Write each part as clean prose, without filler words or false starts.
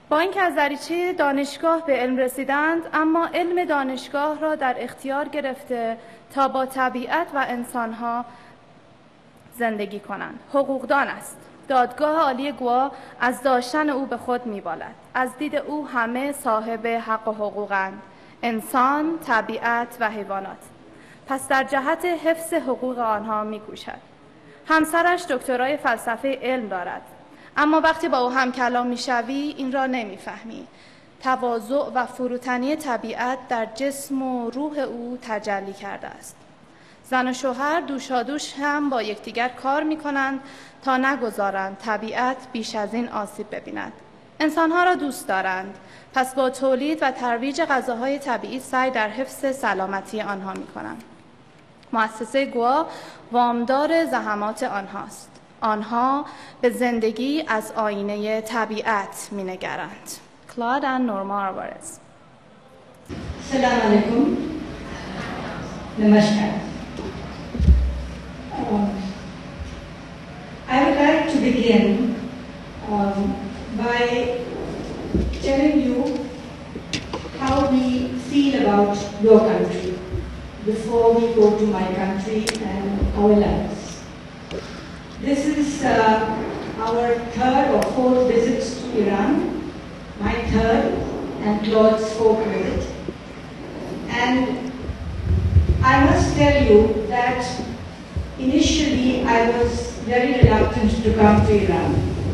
با اینکه از دریچه دانشگاه به علم رسیدند، اما علم دانشگاه را در اختیار گرفته تا با طبیعت و انسانها زندگی کنند. حقوقدان است. دادگاه عالی گوا از داشتن او به خود می‌بالد. از دید او همه صاحب حق و حقوقند: انسان، طبیعت و حیوانات. پس در جهت حفظ حقوق آنها می‌کوشد. همسرش دکترای فلسفه علم دارد، اما وقتی با او هم کلام می‌شوی این را نمی‌فهمی. تواضع و فروتنی طبیعت در جسم و روح او تجلی کرده است. زن و شوهر دوشادوش هم با یکدیگر کار می‌کنند تا نگذارند طبیعت بیش از این آسیب ببیند. انسانها را دوست دارند، پس با تولید و ترویج غذاهای طبیعی سعی در حفظ سلامتی آنها می‌کنند. مؤسسه گوا وامدار زحمات آنهاست. آنها به زندگی از آینه طبیعت می‌نگرند. Claude and Norma Alvares. Assalamu alaikum. Namaskar. I would like to begin by telling you how we feel about your country before we go to my country and our lives. This is our third or fourth visit to Iran, my third and Claude's fourth visit. And I must tell you that initially I was very reluctant to come to Iran.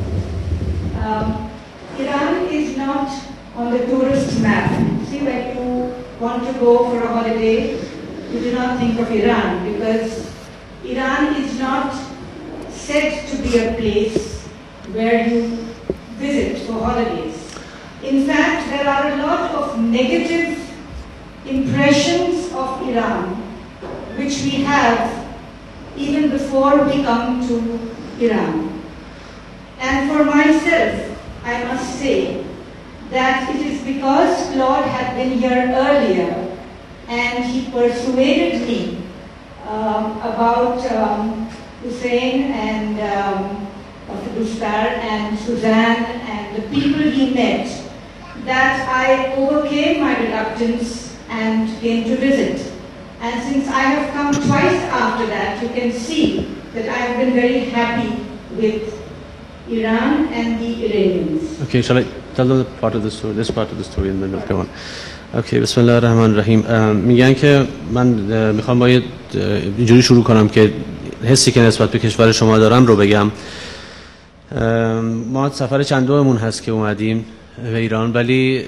Iran is not on the tourist map. See, when you want to go for a holiday, you do not think of Iran, because Iran is not said to be a place where you visit for holidays. In fact, there are a lot of negative impressions of Iran which we have even before we come to Iran. And for myself, I must say that it is because Claude had been here earlier and he persuaded me about Hussein and Dr. Bustar and Suzanne and the people he met, that I overcame my reluctance and came to visit. And since I have come twice after that, you can see that I have been very happy with Iran and the Iranians. Okay, shall I tell them this part of the story and then we'll go on. Okay, بسم الله الرحمن الرحیم. میگن که من میخوام باید اینجوری شروع کنم که حسی که نسبت به کشور شما دارم رو بگم. ما سفر چند دومون هست که اومدیم به ایران، ولی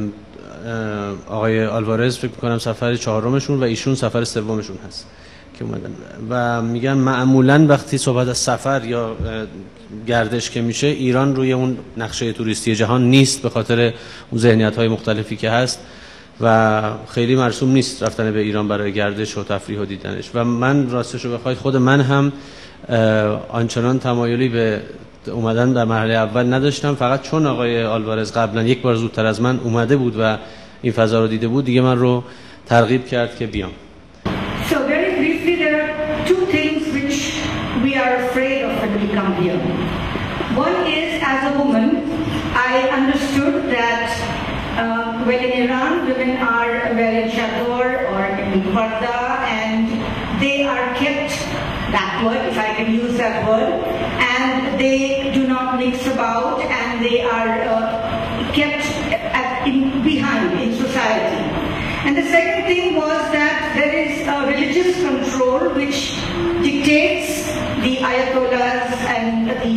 آقای آلوارز فکر می‌کنم سفر چهارمشون و ایشون سفر سومشون هست که اومدن و میگن معمولاً وقتی صحبت از سفر یا گردش که میشه، ایران روی اون نقشه توریستی جهان نیست به خاطر اون ذهنیت‌های مختلفی که هست و خیلی مرسوم نیست رفتن به ایران برای گردش و تفریح و دیدنش. و من راستش رو بخواید خود من هم آنچنان تمایلی به اومدن در مرحله اول نداشتم، فقط چون آقای آلوارز قبلا یک بار زودتر از من اومده بود و این فضا رو دیده بود دیگه من رو ترغیب کرد که بیام. So very briefly, there are two things which we are afraid of when we come here. One is, as a woman, I understood that when in Iran, women are wearing chador or in parda, and they are kept backward, if I can use that word, and they do not mix about, and they are kept behind in society. And the second thing was that there is a religious control which dictates the ayatollahs and the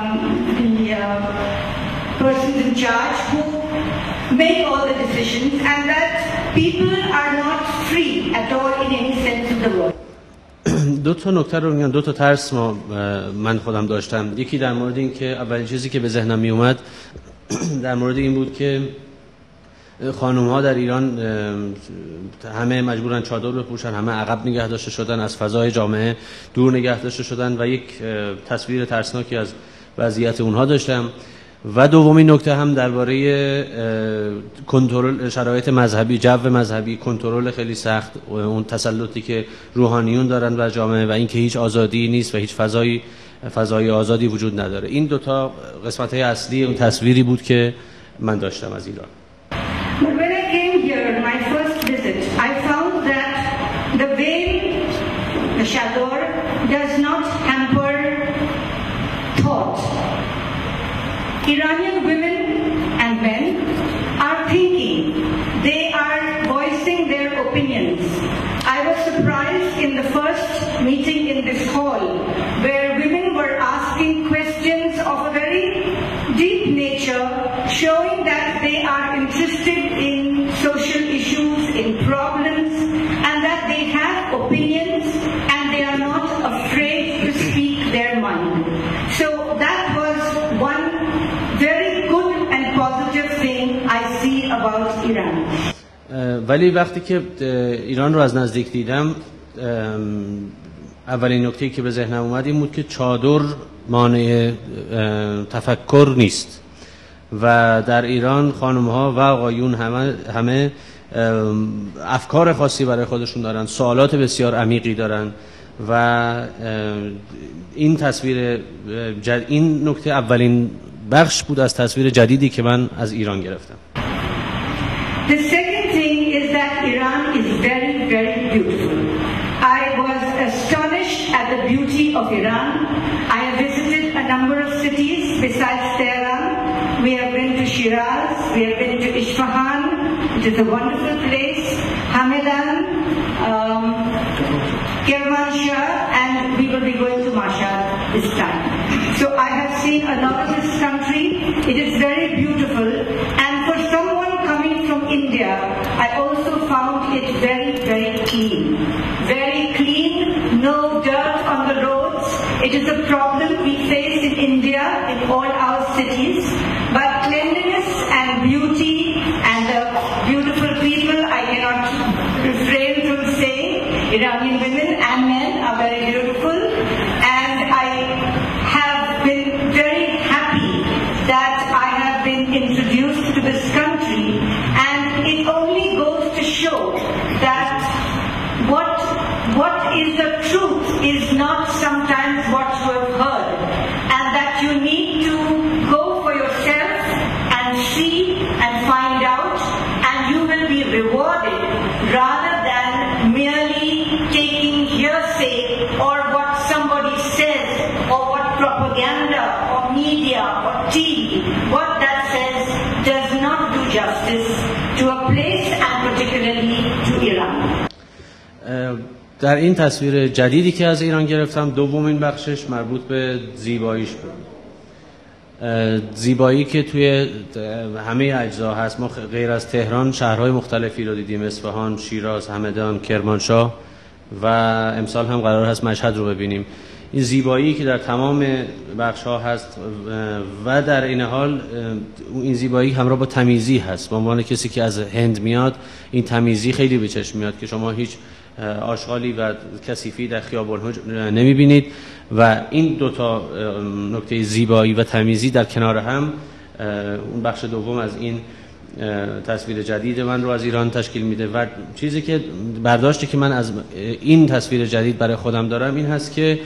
persons in charge who make all the decisions, and that people are not free at all in any sense of the word. دو تا نکته رو میگم، دو تا ترس من خودم داشتم. یکی در مورد این که اولین چیزی که به ذهنم می اومد در مورد این بود که خانم‌ها در ایران همه مجبورن چادر بپوشن، همه عقب نگه داشته شدن، از فضای جامعه دور نگه داشته شدن و یک تصویر ترسناکی از وضعیت اونها داشتم. و دومین نکته هم درباره کنترل شرایط مذهبی، جو مذهبی، کنترل خیلی سخت، اون تسلطی که روحانیون دارن بر جامعه و اینکه هیچ آزادی نیست و هیچ فضای آزادی وجود نداره. این دوتا قسمت‌های اصلی اون تصویری بود که من داشتم از ایران. But when I came here, my first visit, I found that the veil, the chador, does not hamper thought. Iranian women and men are thinking. They are voicing their opinions. I was surprised in the first meeting in this hall where women were asking questions of a very deep nature, showing that they are interested in social issues, in problems, and that they have opinions and they are not afraid to speak their mind. So that was one very good and positive thing I see about Iran. ولی وقتی که ایران رو از نزدیک دیدم اولین نکته‌ای که به ذهنم اومد این بود که چادر مانع تفکر نیست و در ایران خانم‌ها و آقایون همه افکار خاصی برای خودشون دارن، سوالات بسیار عمیقی دارن و این تصویر این نکته اولین بخش بود از تصویر جدیدی که من از ایران گرفتم. The second thing is that Iran is very, very beautiful. I was astonished at the beauty of Iran. I have visited a number of cities besides Tehran. We have been to Shiraz, we have been to Isfahan, which is a wonderful place, Hamedan, Kermanshah, and we will be going to Mashhad this time. So I have seen a lot of this country. It is very beautiful, and for someone coming from India, I also found it very, very clean. Very clean, no dirt on the roads. It is a problem we face in India, in all our cities. But cleanliness and beauty and the beautiful people, I cannot refrain from saying, Iranian women and men are very beautiful. And I have been very happy that I have been introduced to this country. And it only goes to show that what is the truth is not sometimes what you have heard, and that you need to go for yourself and see and find out, and you will be rewarded rather than merely taking hearsay or what somebody says or what propaganda or media or TV, what that says does not do justice to a place and particularly to Iran. در این تصویر جدیدی که از ایران گرفتم دومین بخشش مربوط به زیباییش بود. زیبایی که توی همه اجزا هست. ما غیر از تهران شهرهای مختلفی رو دیدیم، اصفهان، شیراز، همدان، کرمانشاه و امسال هم قرار هست مشهد رو ببینیم. این زیبایی که در تمام بخش‌ها هست و در این حال این زیبایی همراه با تمیزی هست. به عنوان کسی که از هند میاد این تمیزی خیلی به چشم میاد که شما هیچ آشغالی و کثیفی در خیابان‌ها نمی‌بینید و این دوتا نکته زیبایی و تمیزی در کنار هم اون بخش دوم از این تصویر جدید من رو از ایران تشکیل میده. و چیزی که برداشتی که من از این تصویر جدید برای خودم دارم این هست که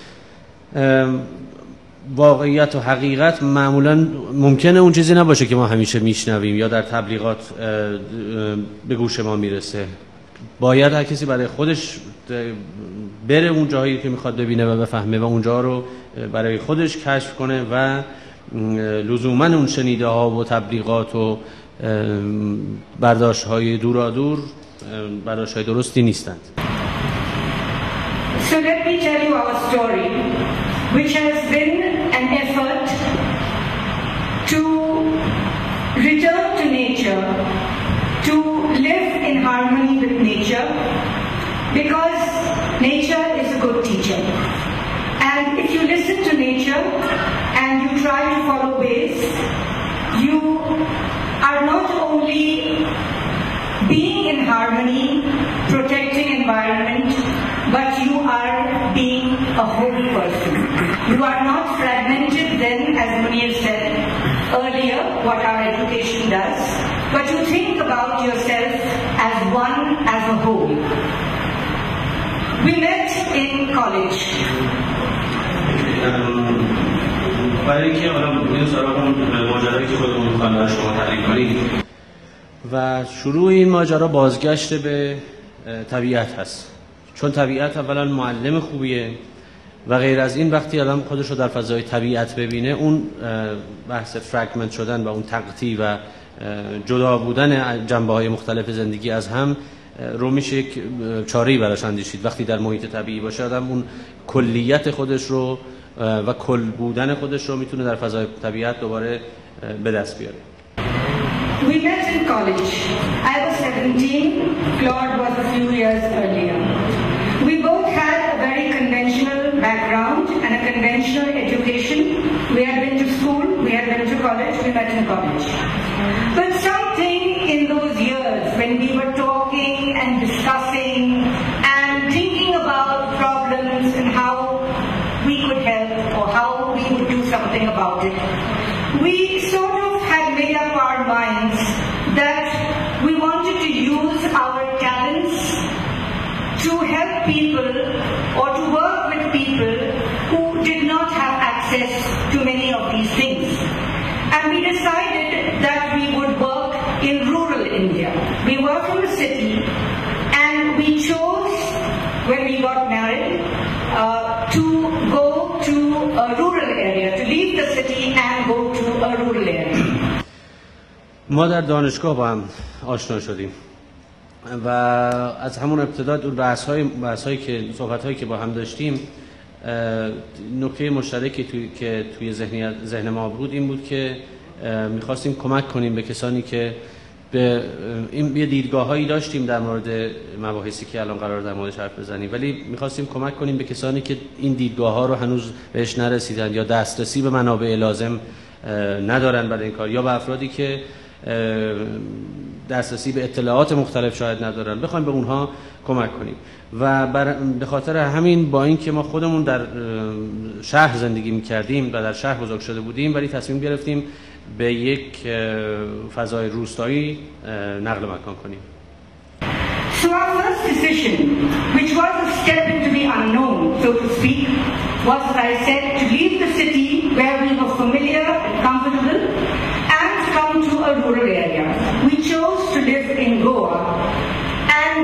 واقعیت و حقیقت معمولا ممکنه اون چیزی نباشه که ما همیشه میشنویم یا در تبلیغات به گوش ما میرسه. باید هر کسی برای خودش بره اون جایی که میخواد ببینه و بفهمه و اونجا رو برای خودش کشف کنه و لزوما اون شنیده ها و تبلیغات و برداشت های دورادور برداشت های درستی نیستند. So let me tell you our story, which has been an effort to return to nature, to live in harmony with nature, because nature is a good teacher. And if you listen to nature and you try to follow ways, you are not only being in harmony, protecting environment, but you are being a whole person. You are not fragmented then, as Munir said earlier, what our education does, but you think about yourself as one, as a whole. We met in college. برای اینکه حالا می‌بینیم سراغ اون ماجرایی که خودمون می‌خوایم برای شما تعریف کنیم و شروع این ماجرا بازگشت به طبیعت هست، چون طبیعت اولا معلم خوبیه و غیر از این وقتی آدم خودش رو در فضای طبیعت ببینه اون بحث فرگمنت شدن و اون تقطیع و جدا بودن جنبه‌های مختلف زندگی از هم رو میشه یک چاره‌ای براش اندیشید. وقتی در محیط طبیعی باشه آدم اون کلیت خودش رو و کل بودن خودش رو میتونه در فضای طبیعت دوباره به دست بیاره. We met in college. I was 17, Claude was a few years earlier. We both had a very conventional background and a conventional education. We had been to school, we had been to college, we met in college. But something in those years when we were talking and discussing and thinking about problems and how we could help or how we would do something about it, we sort of had made up our minds that we wanted to use our talents to help people or to work with people who did not have access to many of these things. And we decided that we would work in rural India. We were from the city and we chose, when we got married, to go to a rural area, to leave the city and go to a rural area. ما در دانشگاه با هم آشنا شدیم و از همون ابتدا اون بحث‌هایی که صحبت‌هایی که با هم داشتیم نکته مشترکی که توی ذهن ما بود این بود که می‌خواستیم کمک کنیم به کسانی که به این دیدگاه‌هایی داشتیم در مورد مباحثی که الان قرار در موردش حرف بزنیم، ولی می‌خواستیم کمک کنیم به کسانی که این دیدگاه‌ها رو هنوز بهش نرسیدن یا دسترسی به منابع لازم ندارن برای این کار، یا به افرادی که دسترسی به اطلاعات مختلف شاید ندارن، بخوایم به اونها کمک کنیم. و به خاطر همین با اینکه ما خودمون در شهر زندگی می‌کردیم و در شهر بزرگ شده بودیم، ولی تصمیم گرفتیم به یک فضای روستایی نقل مکان کنیم. So our first decision, which was a step into the unknown, so to speak, was, as I said, to leave the city where we were familiar and comfortable and come to a rural area. We chose to live in Goa and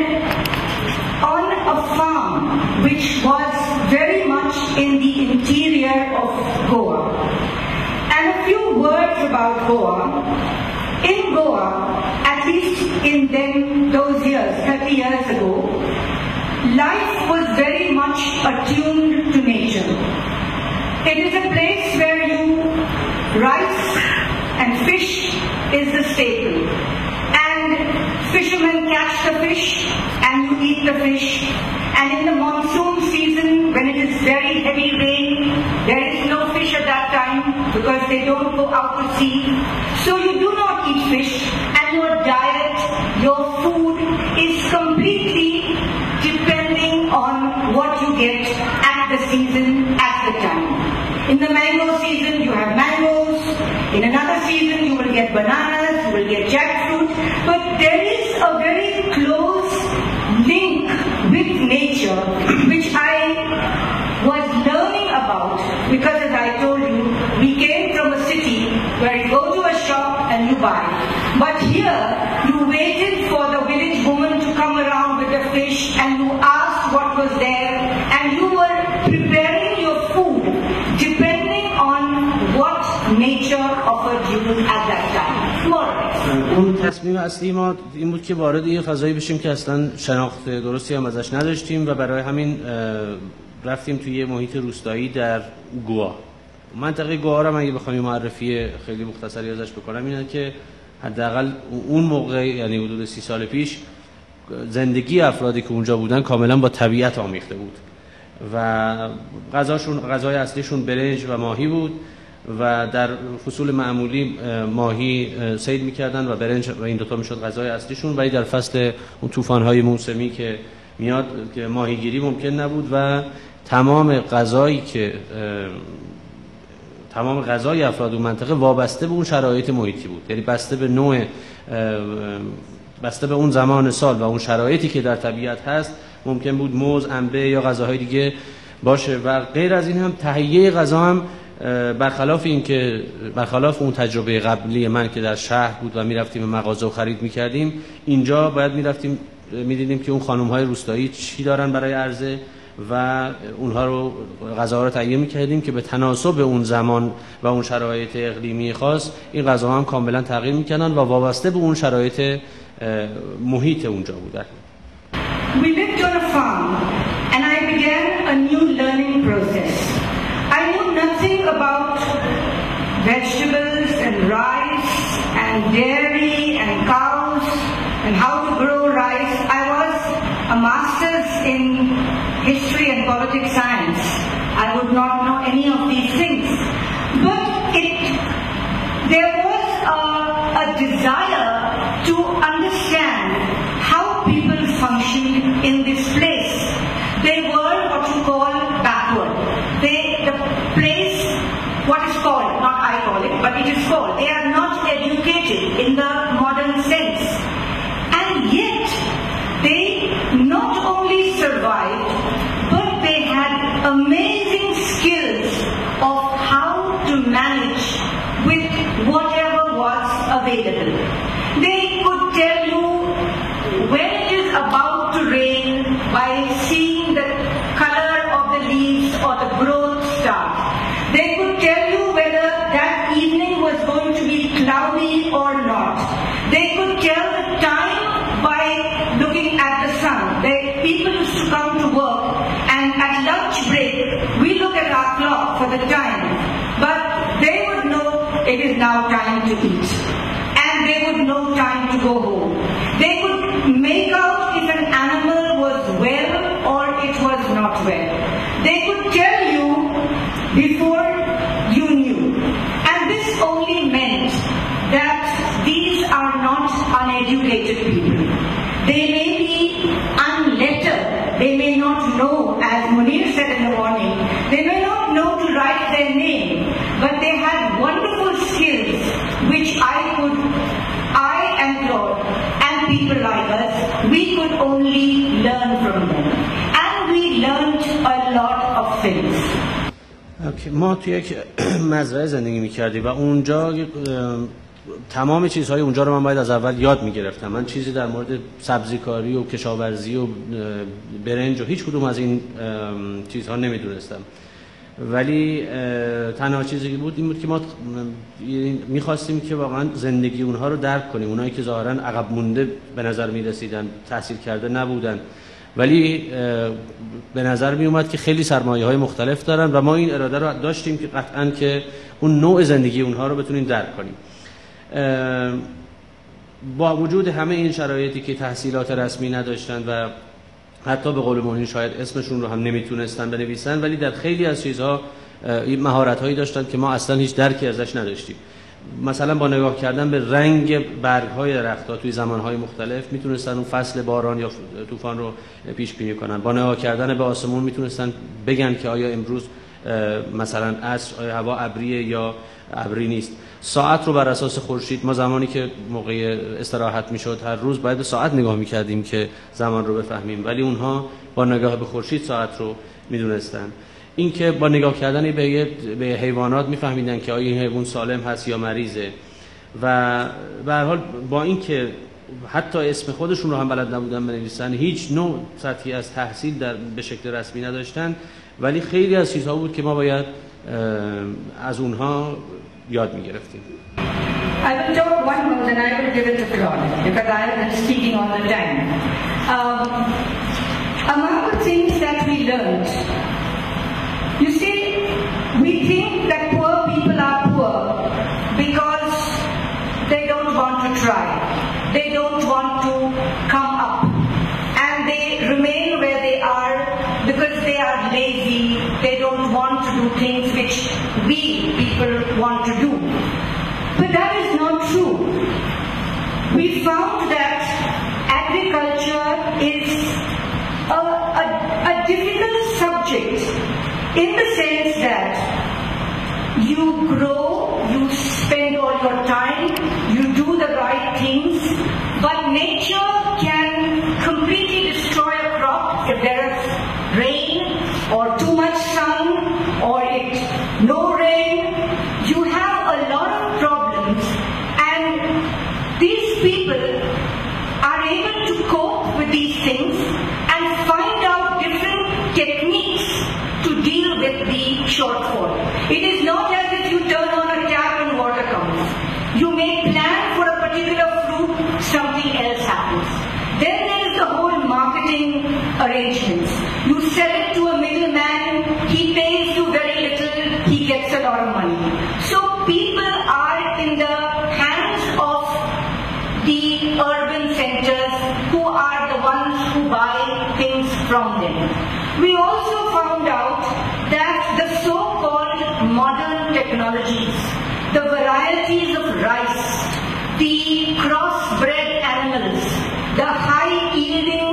on a farm which was very much in the interior of Goa. And a few words about Goa. In Goa, at least in those years, 30 years ago, life was very much attuned to nature. It is a place where rice and fish is the staple. And fishermen catch the fish and you eat the fish. And in the monsoon season, when it is very heavy rain, there is no fish at that time because they don't go out to sea. So you do not eat fish, and your diet, your food is completely depending on what you get at the season, at the time. In the mango season, you have mangoes. In another season, you will get bananas, you will get jackfruit. But there is a very close link with nature, which I was learning about because, as I told you, we came from a city where you go to a shop and you buy. But here, you waited for the village woman to come around with the fish and you asked what was there and you were preparing your food depending on what nature offered you at that time. More or less. اون تصمیم اصلی ما این بود که وارد یه فضایی بشیم که اصلا شناخت درستی هم ازش نداشتیم و برای همین رفتیم توی یه محیط روستایی در گوا. منطقه گوا رو من اگه بخوام معرفی خیلی مختصری ازش بکنم اینه که حداقل اون موقع، یعنی حدود 30 سال پیش، زندگی افرادی که اونجا بودن کاملا با طبیعت آمیخته بود و غذای اصلیشون برنج و ماهی بود و در فصول معمولی ماهی صید می‌کردن و برنج و این دوتا میشد غذای اصلیشون، ولی در فصل اون طوفان‌های موسمی که میاد که ماهیگیری ممکن نبود و تمام غذای افراد اون منطقه وابسته به اون شرایط محیطی بود، یعنی بسته به اون زمان سال و اون شرایطی که در طبیعت هست ممکن بود موز، انبه یا غذاهای دیگه باشه و غیر از این هم تهیه غذا هم برخلاف اون تجربه قبلی من که در شهر بود و میرفتیم به مغازه و خرید میکردیم، اینجا باید میرفتیم میدیدیم که اون خانم‌های روستایی چی دارن برای عرضه و اونها رو غذاها رو تهیه می‌کردیم که به تناسب اون زمان و اون شرایط اقلیمی خاص این غذاها هم کاملا تغییر می‌کردن و وابسته به اون شرایط محیط اونجا بودن. We lived on a farm and I began a new learning process. I knew nothing about vegetables and rice and dairy and cows and how to grow rice. I was a master's in history and political science. I would not know any of these things. But there was a desire to understand how people functioned in this place. They were what you call backward. The place, what is called, not I call it, but it is called. They are not educated in the modern sense. And yet, they not only survived, but they had amazing skills of how to manage with whatever was available. They could tell you when it is about to rain by seeing the color of the leaves or the growth start. They could tell you whether that evening was going to be cloudy or not. They could tell the time by looking at the sun. People used to come to work and at lunch break we look at our clock for the time, but they would know it is now time to eat and they would know time to go home. They could make out if an animal was well or it was not well. They could tell you before you knew, and this only meant that these are not uneducated people. They may be unlettered, they may not know, as Munir said in the morning, they may not know to write their name, but they had wonderful skills which I and Claude and people like us, we could only learn from them. And we learned a lot of things. ما توی یک مزرعه زندگی می‌کردیم و اونجا تمام چیزهای اونجا رو من باید از اول یاد میگرفتم. من چیزی در مورد سبزیکاری و کشاورزی و برنج و هیچ کدوم از این چیزها نمیدونستم، ولی تنها چیزی که بود این بود که ما میخواستیم که واقعا زندگی اونها رو درک کنیم. اونایی که ظاهرا عقب مونده به نظر میرسیدن، تحصیل کرده نبودن، ولی به نظر می اومد که خیلی سرمایه‌های مختلف دارن و ما این اراده رو داشتیم که قطعاً که اون نوع زندگی اونها رو بتونیم درک کنیم. با وجود همه این شرایطی که تحصیلات رسمی نداشتن و حتی به قول مهین شاید اسمشون رو هم نمیتونستن بنویسن، ولی در خیلی از چیزها مهارت‌هایی داشتن که ما اصلا هیچ درکی ازش نداشتیم. مثلا با نگاه کردن به رنگ برگ‌های درخت‌ها توی زمان‌های مختلف میتونستن اون فصل باران یا طوفان رو پیش بینی کنن. با نگاه کردن به آسمون میتونستن بگن که آیا امروز مثلا عصر آیا هوا ابریه یا ابری نیست. ساعت رو بر اساس خورشید، ما زمانی که موقع استراحت میشد هر روز باید به ساعت نگاه میکردیم که زمان رو بفهمیم، ولی اونها با نگاه به خورشید ساعت رو میدونستن. این که با نگاه کردن به حیوانات میفهمیدن که آیا این حیوان سالم هست یا مریضه، و به هر حال با این که حتی اسم خودشون رو هم بلد نبودن بنویسن، هیچ نوع سطحی از تحصیل به شکل رسمی نداشتن، ولی خیلی از چیزها بود که ما باید از اونها یاد میگرفتیم. I will talk one more and I will give it to Claude because I am speaking all the time. Among the things that we learned, you see, we think that poor people are poor because they don't want to try, they don't want to come up, and they remain where they are because they are lazy, they don't want to do things which we people want to do. But that is not true. We found that agriculture is a difficult subject in the sense that you grow, you spend all your time, you do the right things, but nature can completely destroy a crop if there is rain or too much sun or no rain people are able to cope with these things and find out different techniques to deal with the shortfall. It is not as if you turn on a tap and water comes. You may plan for a particular fruit, something else happens. Then there is the whole marketing arrangements. You sell it to a middleman, he pays you very little, he gets a lot of money. So people are in the hands of the urban centers who are the ones who buy things from them. We also found out that the so-called modern technologies, the varieties of rice, the crossbred animals, the high-yielding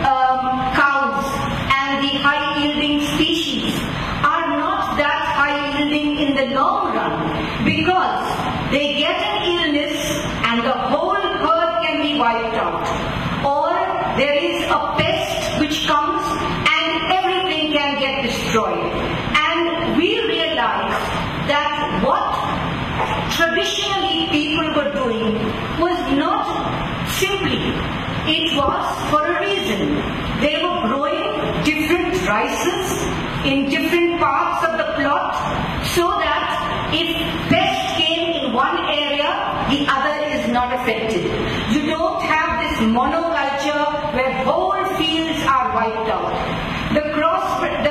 cows and the high-yielding species are not that high-yielding in the long run because they get an illness and the whole herd can be wiped out. Or there is a pest which comes and everything can get destroyed. And we realized that what traditionally people were doing was not simply, it was for a reason. They were growing different rices in different parts of the plot so that if pest came in one area, the other is not affected. You don't have this monoculture where whole fields are wiped out. The crossbred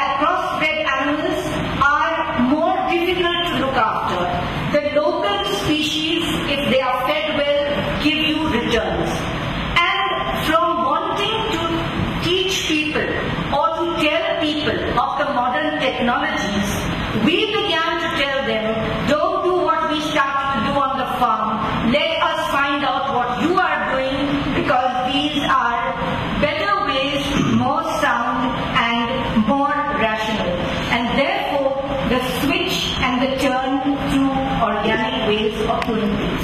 animals are more difficult to look after. The local species, if they are fed well, give you returns. And from wanting to teach people or to tell people of the modern technologies, we began to tell them, don't do what we started to do on the farm. Let us find out what you are doing because these are better ways, more sound and more rational. And therefore, the switch and the turn to organic ways of doing things.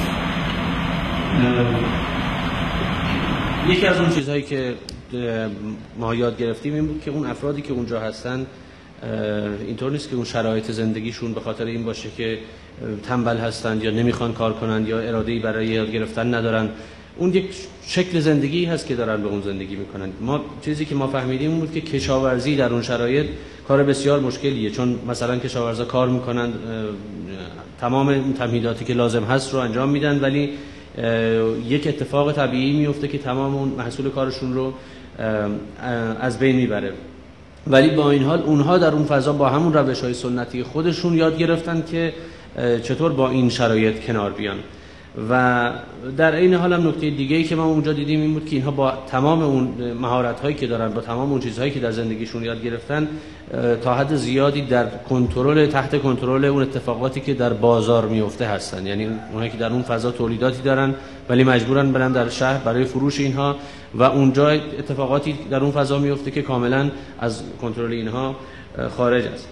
یکی از اون چیزهایی که ما یاد گرفتیم این بود که اون افرادی که اونجا هستن اینطور نیست که اون شرایط زندگیشون به خاطر این باشه که تنبل هستند یا نمیخوان کار کنند یا اراده‌ای برای یاد گرفتن ندارن. اون یک شکل زندگی هست که دارن به اون زندگی میکنن. چیزی که ما فهمیدیم اون بود که کشاورزی در اون شرایط کار بسیار مشکلیه، چون مثلا کشاورزا کار میکنن، تمام تمهیداتی که لازم هست رو انجام میدن، ولی یک اتفاق طبیعی میفته که تمام اون محصول کارشون رو از بین میبره. ولی با این حال اونها در اون فضا با همون روش‌های سنتی خودشون یاد گرفتن که چطور با این شرایط کنار بیان. و در این حال هم نکته دیگه‌ای که ما اونجا دیدیم این بود که اینها با تمام اون مهارت‌هایی که دارن، با تمام اون چیزهایی که در زندگیشون یاد گرفتن، تا حد زیادی در کنترل، تحت کنترل اون اتفاقاتی که در بازار میفته هستن. یعنی اونایی که در اون فضا تولیداتی دارن ولی مجبورن برن در شهر برای فروش اینها و اونجا اتفاقاتی در اون فضا میفته که کاملا از کنترل اینها خارج است.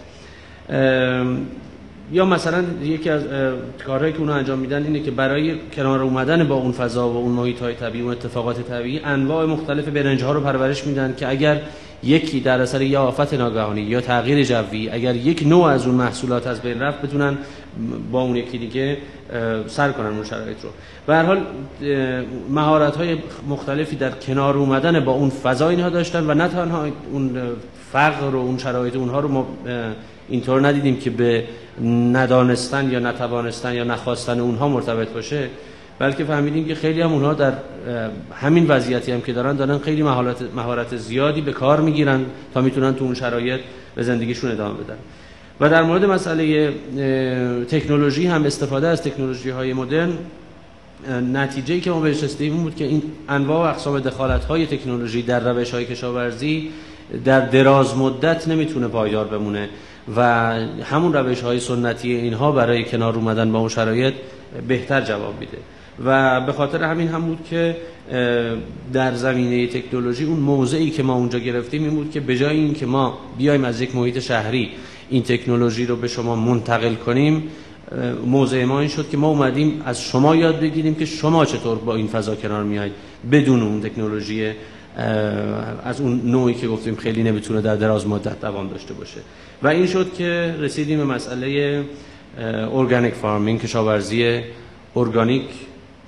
یا مثلا یکی از کارهایی که اونها انجام میدن اینه که برای کنار اومدن با اون فضا و اون محیط‌های طبیعی و اتفاقات طبیعی انواع مختلف برنج‌ها رو پرورش میدن که اگر یکی در اثر یا آفت ناگهانی یا تغییر جوی اگر یک نوع از اون محصولات از بین رفت بتونن با اون یکی دیگه سر کنن اون شرایط رو. به هر حال مهارت‌های مختلفی در کنار اومدن با اون فضا اینها داشتن و نه تنها اون فقر و اون شرایط اونها رو ما اینطور ندیدیم که به ندانستن یا نتوانستن یا نخواستن اونها مرتبط باشه، بلکه فهمیدیم که خیلی هم اونها در همین وضعیتی هم که دارن خیلی مهارت زیادی به کار میگیرن تا میتونن تو اون شرایط به زندگیشون ادامه بدن. و در مورد مسئله تکنولوژی هم، استفاده از تکنولوژی‌های مدرن، نتیجه‌ای که ما بهش رسیدیم این بود که این انواع و اقسام دخالت‌های تکنولوژی در روش‌های کشاورزی در دراز مدت نمیتونه پایدار بمونه و همون روش‌های سنتی اینها برای کنار اومدن با اون شرایط بهتر جواب میده. و به خاطر همین هم بود که در زمینه تکنولوژی اون موضعی که ما اونجا گرفتیم این بود که به جای این که ما بیایم از یک محیط شهری این تکنولوژی رو به شما منتقل کنیم، موضع ما این شد که ما اومدیم از شما یاد بگیریم که شما چطور با این فضا کنار میایید بدون اون تکنولوژی از اون نوعی که گفتیم خیلی نمیتونه در دراز مدت دوام داشته باشه. و این شد که رسیدیم به مسئله ارگانیک فارمینگ، کشاورزی ارگانیک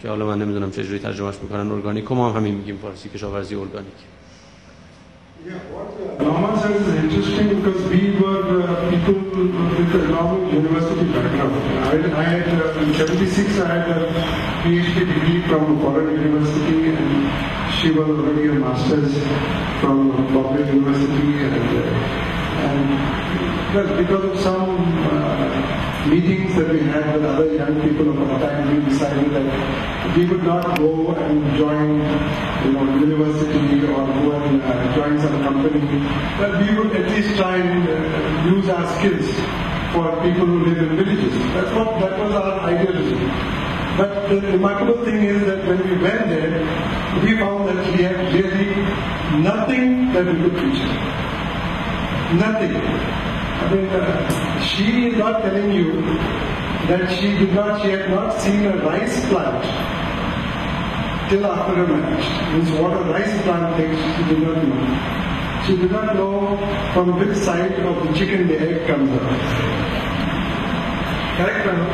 که حالا من نمیدونم چجوری ترجمهش میکنن ارگانیک، ما هم همین میگیم فارسی کشاورزی ارگانیک. Yeah, what Norma says is interesting because we were people with a normal university background. I had, in 76, I had a PhD degree from foreign university, and she was already a master's from corporate university, and well, because of some meetings that we had with other young people of our time, we decided that we would not go and join, university or go and join some company, but we would at least try and use our skills for people who live in villages. That was our idealism. But the remarkable thing is that when we went there, we found that we had really nothing that we could teach. Nothing. I mean, she is not telling you that she had not seen a rice plant till after a marriage. Means what a rice plant takes, she did not know. She did not know from which side of the chicken the egg comes out. Correct, Pranav?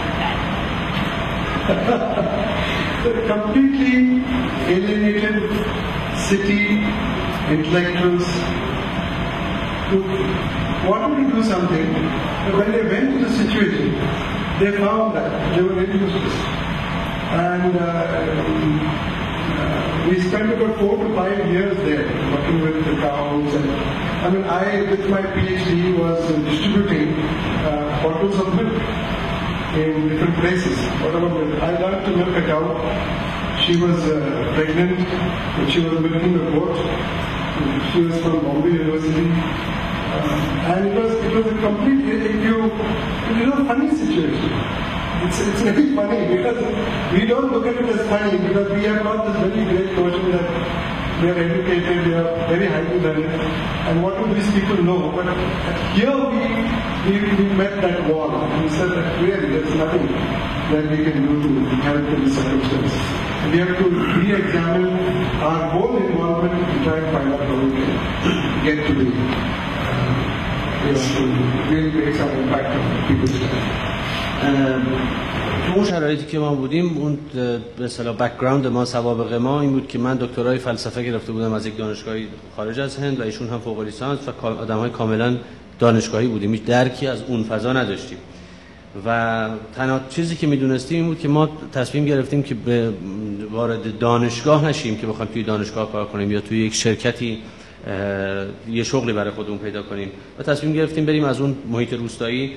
The completely alienated city intellectuals who wanted to do something, but when they went to the situation, they found that they were very useless. And we spent about 4 to 5 years there, working with the cows. And I mean, I, with my PhD, was distributing bottles of milk in different places. I learned to milk a cow. She was pregnant, and she was milking a goat. She was from Bombay University. And it was a complete, funny situation. It's very funny because we don't look at it as funny because we have got this very great notion that we are educated, we are very highly learned, and what do these people know? But here we met that wall and we said that really there's nothing that we can do to help in this circumstance. We have to re-examine our whole involvement and try and find out how we can get to the to really make some impact on people's lives. تو اون شرایطی که ما بودیم، اون به اصطلاح بک‌گراند ما، سوابق ما این بود که من دکترای فلسفه گرفته بودم از یک دانشگاهی خارج از هند و ایشون هم فوق لیسانس و آدم‌های کاملا دانشگاهی بودیم، هیچ درکی از اون فضا نداشتیم و تنها چیزی که میدونستیم این بود که ما تصمیم گرفتیم که به وارد دانشگاه نشیم که بخوایم توی دانشگاه کار کنیم یا توی یک شرکتی یه شغلی برای خودمون پیدا کنیم و تصمیم گرفتیم بریم از اون محیط روستایی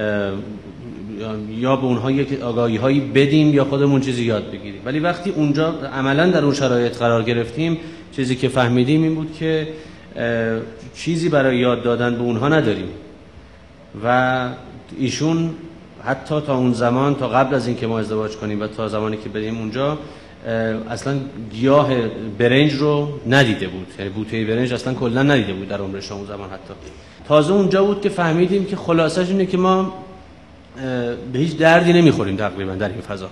یا به اونها یک آگاهی‌هایی بدیم یا خودمون چیزی یاد بگیریم. ولی وقتی اونجا عملاً در اون شرایط قرار گرفتیم، چیزی که فهمیدیم این بود که چیزی برای یاد دادن به اونها نداریم و ایشون حتی تا اون زمان، تا قبل از اینکه ما ازدواج کنیم و تا زمانی که بریم اونجا، اصلا گیاه برنج رو ندیده بود، یعنی بوته برنج اصلا کلا ندیده بود در عمرش اون زمان. حتی تازه اونجا بود که فهمیدیم که خلاصش اینه که ما به هیچ دردی نمیخوریم تقریبا در این فضا.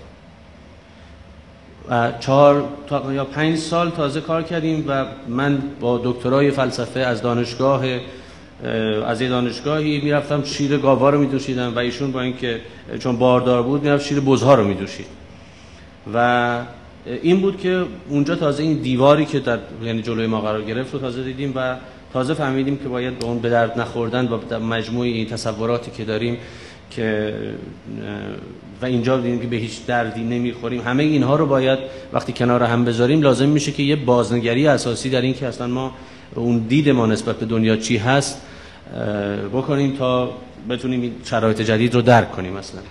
4 یا 5 سال تازه کار کردیم و من با دکترای فلسفه از یه دانشگاهی میرفتم شیر گاوا رو میدوشیدم و ایشون با اینکه چون باردار بود میرفت شیر بزها رو میدوشید و این بود که اونجا تازه این دیواری که یعنی جلوی ما قرار گرفت رو تازه دیدیم و تازه فهمیدیم که باید به اون به درد نخوردن با مجموعه این تصوراتی که داریم که و اینجا دیدیم که به هیچ دردی نمیخوریم، همه اینها رو باید وقتی کنار هم بذاریم لازم میشه که یه بازنگری اساسی در این که اصلا ما اون دید ما نسبت به دنیا چی هست بکنیم تا بتونیم این شرایط جدید رو درک کنیم. اصلا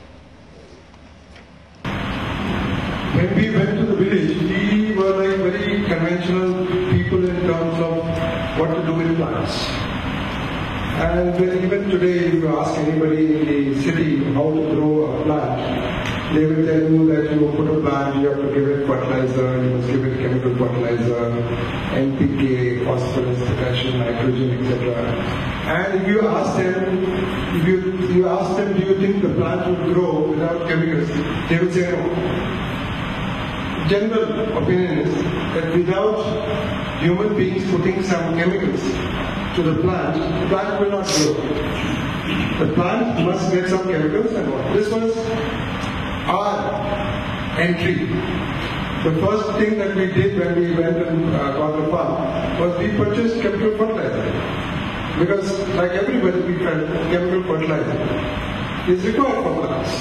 When we went to the village, we were like very conventional people in terms of what to do with plants. And even today, if you ask anybody in the city how to grow a plant, they will tell you that you put a plant, you have to give it fertilizer, you must give it chemical fertilizer, NPK, phosphorus, potassium, nitrogen, etc. And if you ask them, do you think the plant would grow without chemicals? They will say no. General opinion is that without human beings putting some chemicals to the plant will not grow. The plant must get some chemicals and what. This was our entry. The first thing that we did when we went and got the farm was we purchased chemical fertilizer. Because like everybody, we felt chemical fertilizer is required for plants.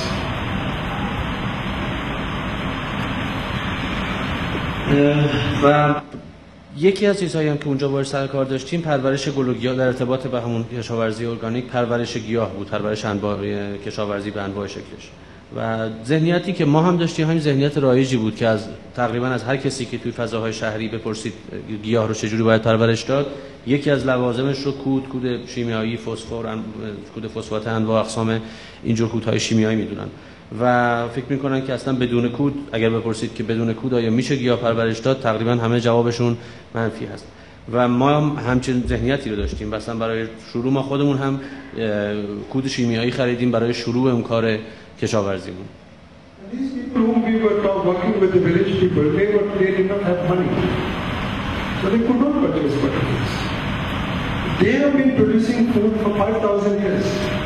و یکی از چیزهایی هم که اونجا باهاش سر کار داشتیم پرورش گل و گیاه در ارتباط به همون کشاورزی ارگانیک، پرورش گیاه بود، پرورش انواع کشاورزی به انواع شکلش. و ذهنیتی که ما هم داشتیم همین ذهنیت رایجی بود که از تقریبا از هر کسی که توی فضاهای شهری بپرسید گیاه رو چجوری باید پرورش داد، یکی از لوازمش رو کود شیمیایی، کود فسفات انواع اقسام اینجور کودهای شیمیایی میدونن و فکر میکنن که اصلا بدون کود، اگر بپرسید که بدون کود آیا میشه گیاه پرورش داد، تقریبا همه جوابشون منفی هست. و ما هم همچین ذهنیتی رو داشتیم. مثلا برای شروع ما خودمون هم کود شیمیایی خریدیم برای شروع اون کار کشاورزیمون. These people whom we were working with, the village people, they did not have money, so they could not purchase fertilizers. They have been producing food for 5,000 years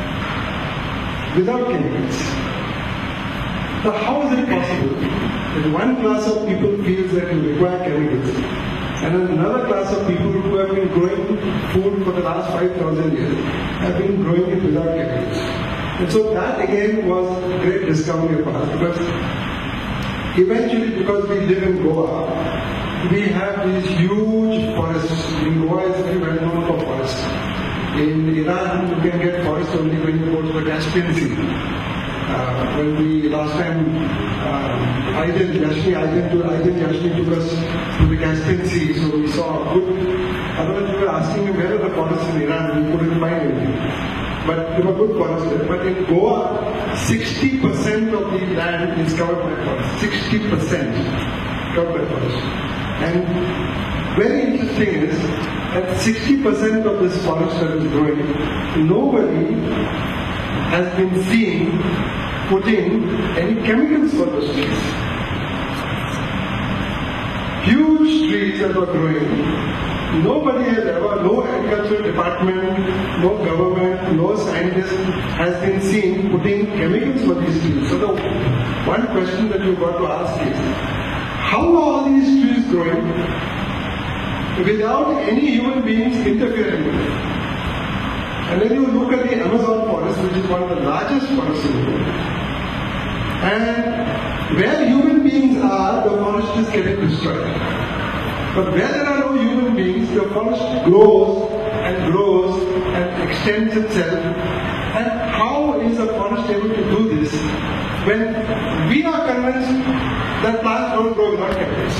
without chemicals. So how is it possible that one class of people feels that you require chemicals and another class of people who have been growing food for the last 5,000 years have been growing it without chemicals? And so that again was a great discovery of ours, because eventually, because we live in Goa, we have these huge forests. In Goa is very well known for forests. In Iran, you can get forests only when you go to the Caspian Sea. When we last time Aiden Yashni took us to the Caspian Sea, so we saw a good. Otherwise, we were asking him where are the forests in Iran, we couldn't find anything. But there were good forests there. But in Goa, 60% of the land is covered by forests. 60% covered by forests. And very interesting is that 60% of this forest that is growing, nobody has been seen putting any chemicals for those trees. Huge trees that were growing. Nobody has ever, no agricultural department, no government, no scientist has been seen putting chemicals for these trees. So the one question that you've got to ask is, how are all these trees growing without any human beings interfering with it? And then you look at the Amazon forest, which is one of the largest forests in the world. And where human beings are, the forest is getting destroyed. But where there are no human beings, the forest grows and grows and extends itself. And how is a forest able to do this when we are convinced that plants don't grow without chemicals?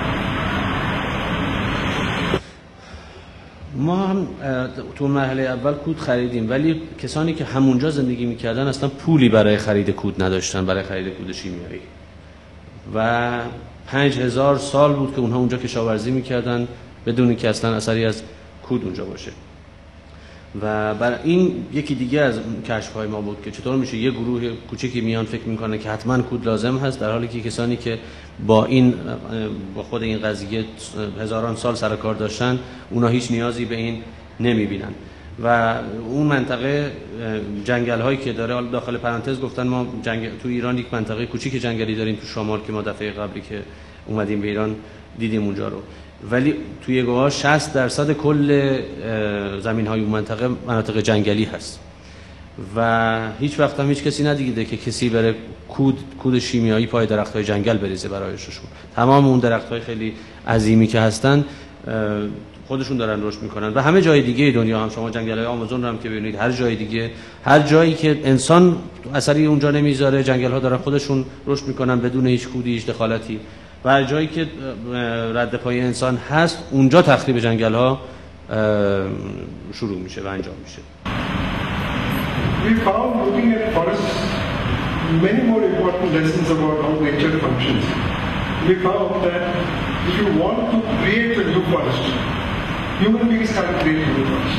ما هم تو مرحله اول کود خریدیم، ولی کسانی که همونجا زندگی میکردن اصلا پولی برای خرید کود نداشتن، برای خرید کود شیمیایی. و 5000 سال بود که اونها اونجا کشاورزی میکردن بدون که اصلا اثری از کود اونجا باشه. و برای این یکی دیگه از کشف‌های ما بود که چطور میشه یه گروه کوچیکی میان فکر میکنه که حتما کود لازم هست، در حالی که کسانی که با خود این قضیه هزاران سال سر کار داشتن اونا هیچ نیازی به این نمیبینن. و اون منطقه جنگل هایی که داره، داخل پرانتز گفتن ما تو ایران یک منطقه کوچیک جنگلی داریم تو شمال که ما دفعه قبلی که اومدیم به ایران دیدیم اونجا رو، ولی توی گواه 60% کل زمین های اون منطقه مناطق جنگلی هست و هیچ وقت هم هیچ کسی ندیده که کسی بره کود شیمیایی پای درخت های جنگل بریزه برایشون. تمام اون درخت های خیلی عظیمی که هستن خودشون دارن رشد میکنن و همه جای دیگه دنیا هم، شما جنگل های آمازون رو هم که ببینید، هر جای دیگه، هر جایی که انسان اثری اونجا نمیذاره جنگل ها دارن خودشون رشد میکنن بدون هیچ کودی، هیچ دخالتی. و هر جایی که رد پای انسان هست اونجا تخریب جنگل ها شروع میشه و انجام میشه. We found looking at forests many more important lessons about how nature functions. We found that if you want to create a new forest, human beings can't create a new forest.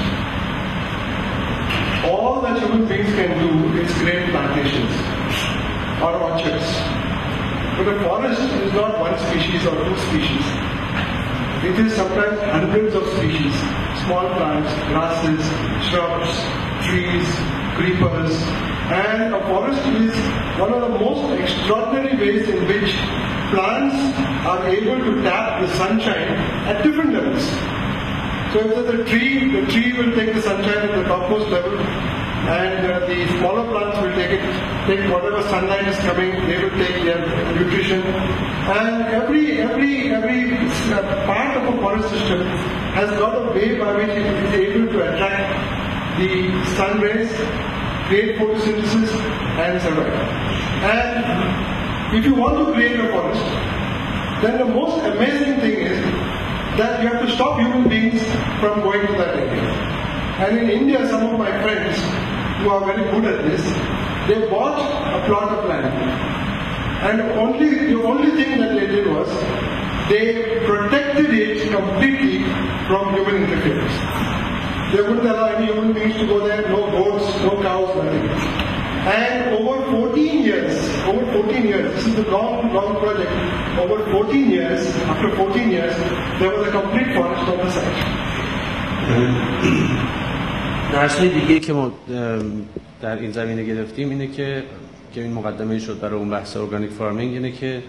All that human beings can do is create plantations or orchards. But a forest is not one species or two species. It is sometimes hundreds of species, small plants, grasses, shrubs, trees, creepers, And a forest is one of the most extraordinary ways in which plants are able to tap the sunshine at different levels. So if there's a tree, the tree will take the sunshine at the topmost level, and the smaller plants will take whatever sunlight is coming, they will take their nutrition. And every part of a forest system has got a way by which it is able to attract the sun rays, create photosynthesis, and survive. And if you want to create a forest, then the most amazing thing is that you have to stop human beings from going to that area. And in India, some of my friends who are very good at this, they bought a plot of land. And the only thing that they did was, they protected it completely from human interference. They wouldn't allow any human beings to go there, no goats, no cows, nothing. And over 14 years, this is a long project, over 14 years, after 14 years, there was a complete forest on the site. درس‌های دیگه که ما در این زمینه گرفتیم اینه که این مقدمه شد برای اون بحث ارگانیک فارمینگ، اینه که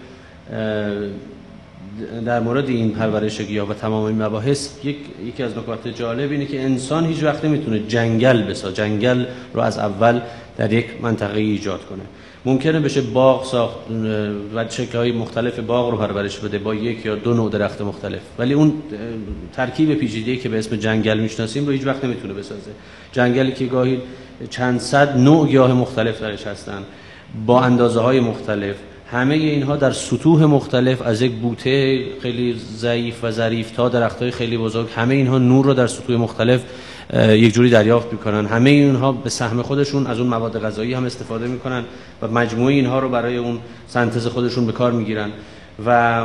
در مورد این پرورش گیاه و تمام این مباحث یکی از نکات جالب اینه که انسان هیچ وقت نمیتونه جنگل رو از اول در یک منطقه ایجاد کنه. ممکنه بشه باغ ساخت و شکل‌های مختلف باغ رو پرورش بده با یک یا دو نوع درخت مختلف، ولی اون ترکیب پیچیده‌ای که به اسم جنگل میشناسیم رو هیچ وقت نمیتونه بسازه. جنگلی که گاهی چند صد نوع گیاه مختلف درش هستن با اندازه‌های مختلف، همه اینها در سطوح مختلف، از یک بوته خیلی ضعیف و ظریف تا درخت‌های خیلی بزرگ، همه اینها نور رو در سطوح مختلف یک جوری دریافت میکنن. همه اینها به سهم خودشون از اون مواد غذایی هم استفاده میکنن و مجموعه اینها رو برای اون سنتز خودشون به کار میگیرن و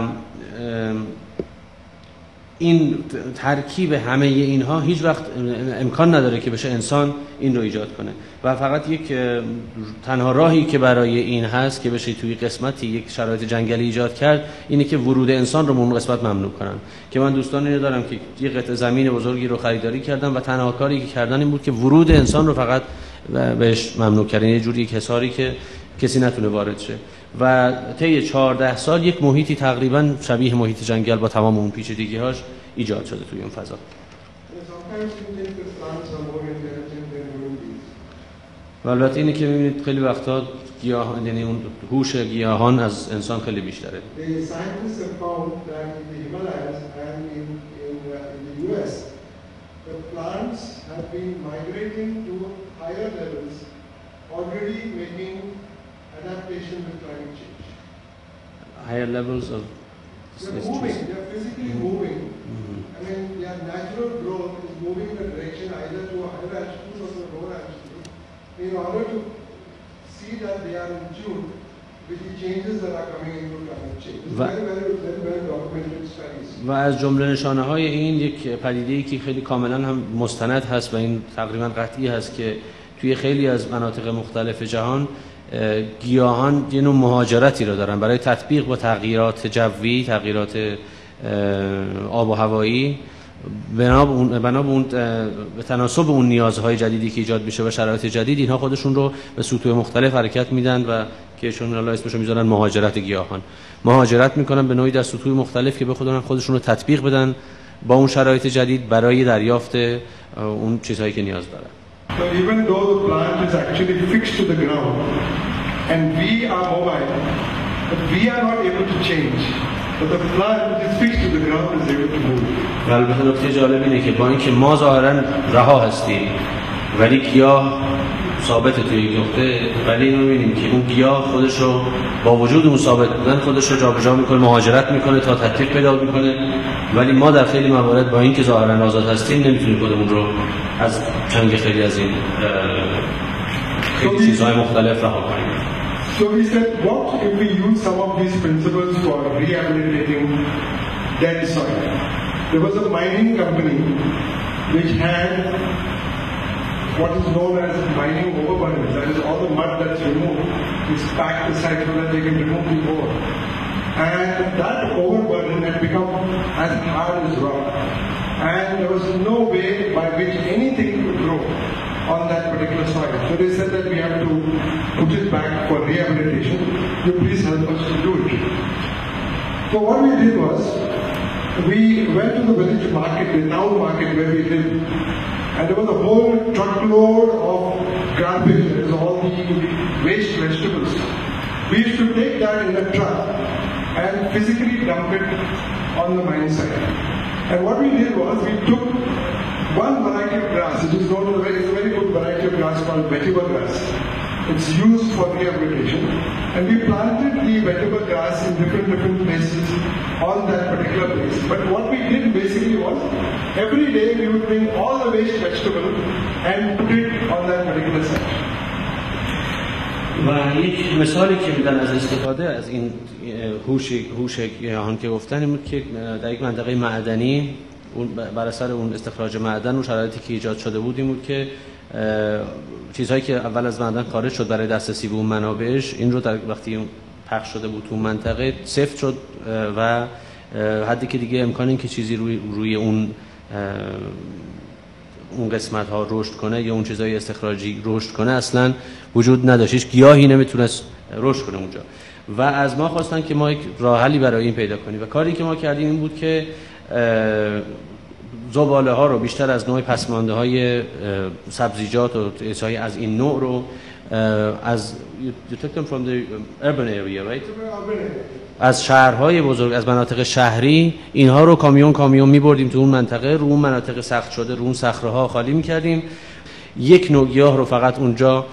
این ترکیب همه اینها هیچ وقت امکان نداره که بشه انسان این رو ایجاد کنه و فقط یک تنها راهی که برای این هست که بشه توی قسمتی یک شرایط جنگلی ایجاد کرد اینه که ورود انسان رو به اون قسمت ممنوع کنن. که من دوستان اینو دارم که یک قطعه زمین بزرگی رو خریداری کردم و تنها کاری که کردن این بود که ورود انسان رو فقط بهش ممنوع کردن، یه جوری یک حصاری که کسی نتونه وارد شه و طی 14 سال یک محیطی تقریبا شبیه محیط جنگل با تمام اون پیچیدگی‌هاش ایجاد شده توی اون فضا. و البته اینه که می‌بینید خیلی وقتا گیاهان، یعنی اون هوش گیاهان از انسان خیلی بیشتره. Adaptation with climate change. Higher levels of they're moving, they're physically moving. I mean, their natural growth is moving in a direction either to a higher altitude or to a lower altitude in order to see that they are in tune with the changes that are coming into climate change. It's very well documented studies. و از جمله نشانه‌های این یک پدیده‌ای که خیلی کاملا هم مستند هست و این تقریبا قطعی هست که توی خیلی از مناطق مختلف جهان گیاهان یه نوع مهاجرتی رو دارن برای تطبیق با تغییرات جوی، تغییرات آب و هوایی، بنا به تناسب اون نیازهای جدیدی که ایجاد میشه و شرایط جدید، اینها خودشون رو به سطوح مختلف حرکت میدن و که چون الله اسمشو میذارن مهاجرت گیاهان، مهاجرت میکنن به نوعی در سطوح مختلف که بخودن خودشون رو تطبیق بدن با اون شرایط جدید برای دریافت اون چیزهایی که نیاز دارن. So even though the plant is actually fixed to the ground and we are mobile, but we are not able to change. But the plant which is fixed to the ground is able to move. البته نکته جالب اینه که با اینکه ما ظاهرا رها هستیم ولی گیاه ثابت توی یک نقطه، ولی اینو می‌بینیم که اون گیاه خودش رو با وجود اون ثابت بودن خودش رو جابجا می‌کنه، مهاجرت می‌کنه تا تطبیق پیدا می‌کنه، ولی ما در خیلی موارد با اینکه ظاهرا آزاد هستیم نمی‌تونیم خودمون رو از چنگ خیلی از این خیلی چیزهای مختلف رها کنیم. So we said, what if we use some of these principles for rehabilitating dead soil? There was a mining company which had what is known as mining overburden. That is, all the mud that's removed is packed aside so that they can remove the ore. And that overburden had become as hard as rock. And there was no way by which anything could grow. on that particular soil. So they said that we have to put it back for rehabilitation. You please help us to do it. So what we did was, we went to the village market, the town market where we live, and there was a whole truckload of garbage. There was all the waste vegetables. We used to take that in a truck and physically dump it on the mine site. And what we did was, we took one variety of grass, it is known as a very good variety of grass called vetiver grass. It's used for rehabilitation. And we planted the vetiver grass in different places on that particular place. But what we did basically was, every day we would bring all the waste vegetable and put it on that particular site. و یک مثالی که میدن از استفاده از این هوش گیاهان که گفتن این بود که در یک منطقه معدنی بر اثر اون استخراج معدن و شرایطی که ایجاد شده بود این بود که چیزهایی که اول از معدن خارج شد برای دسترسی به اون منابعش، این رو در وقتی پخش شده بود تو منطقه سفت شد و حدی که دیگه امکان این که چیزی روی اون قسمت ها رشد کنه یا اون چیزهای استخراجی رشد کنه اصلا وجود نداشت. هیچ گیاهی نمیتونست رشد کنه اونجا و از ما خواستن که ما یک راه حلی برای این پیدا کنیم و کاری که ما کردیم این بود که زباله ها رو بیشتر از نوع پسمانده های سبزیجات و چیزهای از این نوع رو از you took them from the urban area, right? از شهرهای بزرگ، از مناطق شهری اینها رو کامیون می‌بردیم تو اون منطقه، رو اون مناطق سخت شده، رو اون صخره‌ها خالی می‌کردیم. یک نوع گیاه رو فقط اونجا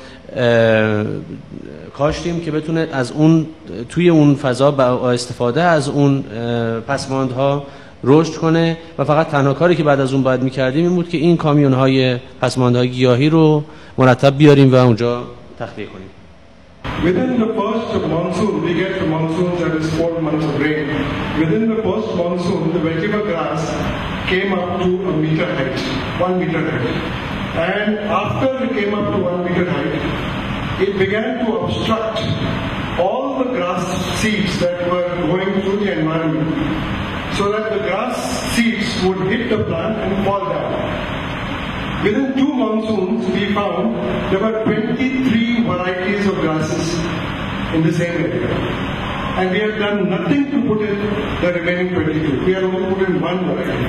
کاشتیم که بتونه از اون توی اون فضا با استفاده از اون پسماندها رشد کنه و فقط تنها کاری که بعد از اون باید می‌کردیم این بود که این کامیون‌های پسماندهای گیاهی رو مرتب بیاریم و اونجا تخلیه کنیم. Within the first monsoon, we get the monsoons that is 4 months of rain. Within the first monsoon, the vetiver grass came up to a meter height, 1 meter height. And after it came up to 1 meter height, it began to obstruct all the grass seeds that were going through the environment, so that the grass seeds would hit the plant and fall down. Within 2 monsoons, we found there were 23 varieties of grasses in the same area. And we had done nothing to put in the remaining 22. We had only put in one variety.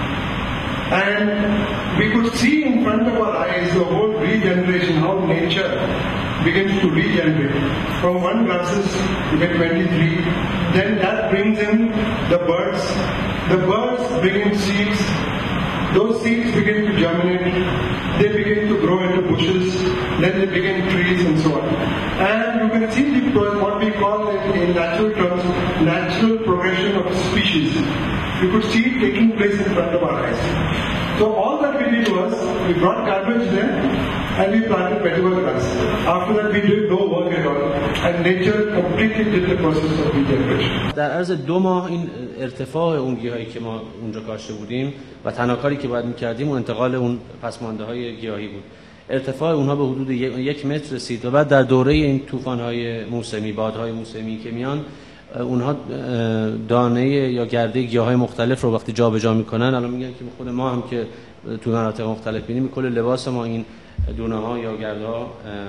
And we could see in front of our eyes the whole regeneration, how nature begins to regenerate. From one grasses, you get 23. Then that brings in the birds. The birds bring in seeds. Those seeds begin to germinate, they begin to grow into bushes, then they begin trees and so on. And you can see what we call in natural terms, natural progression of species. You could see it taking place in front of our eyes. So all that we did was, we brought garbage there and we planted vetiver grass. After that we did no work at all and nature completely did the process of regeneration. در عرض 2 ماه این ارتفاع اون گیاهی که ما اونجا کاشته بودیم و تنها کاری که باید می‌کردیم انتقال اون پسمانده‌های گیاهی بود. ارتفاع اونها به حدود 1 متر رسید و بعد در دوره این طوفان‌های موسمی، بادهای موسمی که میان اونها دانه یا گرده گیاهای مختلف رو وقتی جابجا میکنن، الان میگن که خود ما هم که تو مناطق مختلف بینیم کل لباس ما این دونه ها یا گرده ها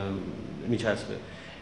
میچسبه.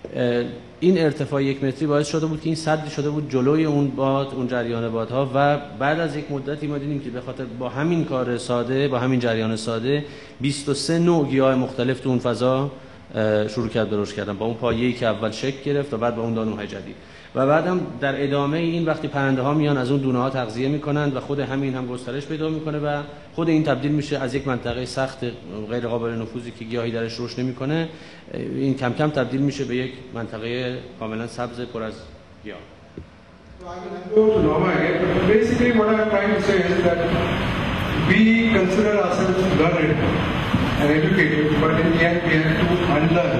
این ارتفاع 1 متری باعث شده بود که این سدی شده بود جلوی اون باد، اون جریان بادها و بعد از یک مدتی ما دیدیم که به خاطر با همین کار ساده، با همین جریان ساده 23 نوع گیاه مختلف تو اون فضا شروع کرد به رشد کردن، با اون پایه‌ای که اول شکل گرفت و بعد با اون دانه‌های جدید. و بعدم در ادامه این وقتی پرنده ها میان از اون دونه ها تغذیه میکنند و خود همین هم گسترش پیدا میکنه و خود این تبدیل میشه از یک منطقه سخت غیر قابل نفوذی که گیاهی درش رشد نمیکنه، این کم کم تبدیل میشه به یک منطقه کاملا سبز پر از گیاه. So I will go to Norma again. Basically what I am trying to say is that we consider ourselves learned and educated, but in the end we have to unlearn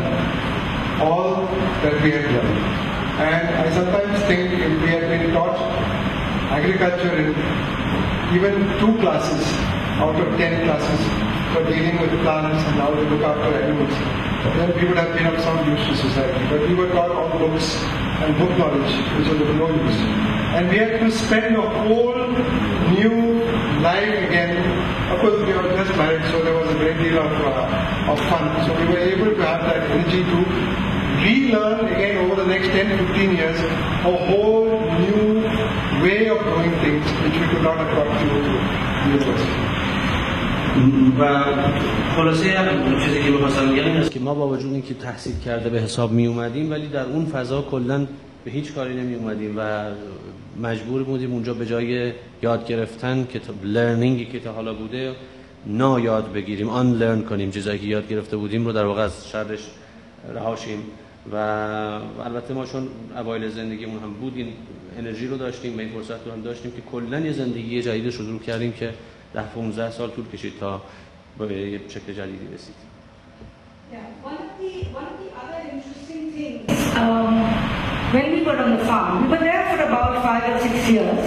all that we have learned. And I sometimes think if we had been taught agriculture in even 2 classes out of 10 classes for dealing with plants and how to look after animals, then we would have been of some use to society. But we were taught all books and book knowledge, which was of no use. and we had to spend a whole new life again. Of course, we were just married, so there was a great deal of fun. So we were able to have that energy to relearn again over the next 10-15 years a whole new way of doing things which we could not have got through university. و خلاصه چیزی که می‌خواستم بگم این است که ما با وجود اینکه تحصیل کرده به حساب می اومدیم ولی در اون فضا کلاً به هیچ کاری نمی اومدیم و مجبور بودیم اونجا به جای یاد گرفتن که لرنینگی که تا حالا بوده یاد بگیریم، آن لرن کنیم، چیزایی که یاد گرفته بودیم رو در واقع از شرش رهاشیم. و البته ما چون اوایل زندگیمون هم بودیم انرژی رو داشتیم و این فرصت رو هم داشتیم که کلاً یه زندگی جدید رو شروع کردیم که 10-15 سال طول کشید تا به یه شکل جدیدی رسید. Yeah, one of the other interesting things, when we were on the farm, we were there for about 5 or 6 years,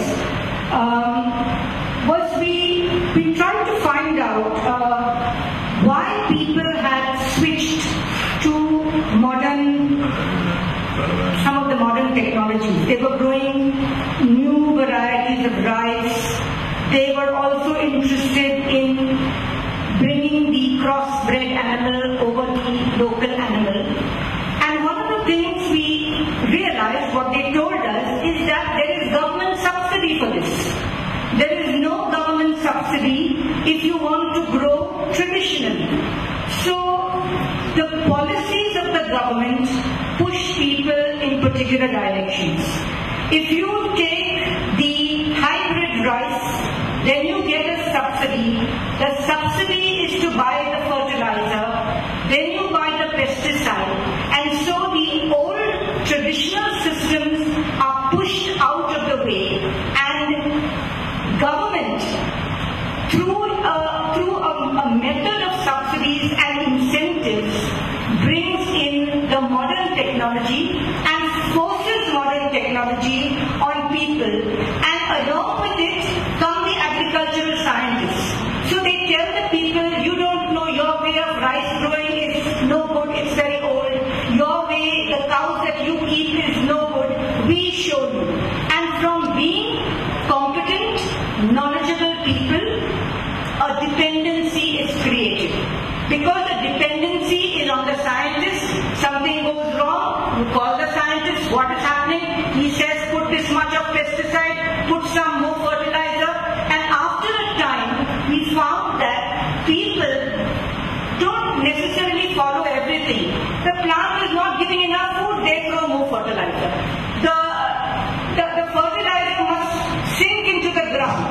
was we tried to find out why people had switched to some of the modern technologies. They were growing new varieties of rice. They were also interested in bringing the crossbred animal over the local animal. And one of the things we realized, what they told us, is that there is government subsidy for this. There is no government subsidy if you want to grow traditionally. So the policies of the government push people in particular directions. If you take the hybrid rice, then you get a subsidy. The subsidy is to buy the fertilizer, then you buy the pesticide. And so the old traditional systems are pushed out of the way, and government, through a method of subsidies and incentives, brings in the modern technology and forces modern technology on people. And along with it come the agricultural scientists. So they tell the people, you don't know, your way of rice growing is no good, it's very old. Your way, the cows that you keep is no good. We show you. And from being competent, knowledgeable people, a dependency is created. Because the dependency is on the scientist, something goes wrong, you call the scientist, what is happening? He says, put this much of pesticide, put some more fertilizer, and after a time, we found that people don't necessarily follow everything. The plant is not giving enough food, they throw more fertilizer. The fertilizer must sink into the ground.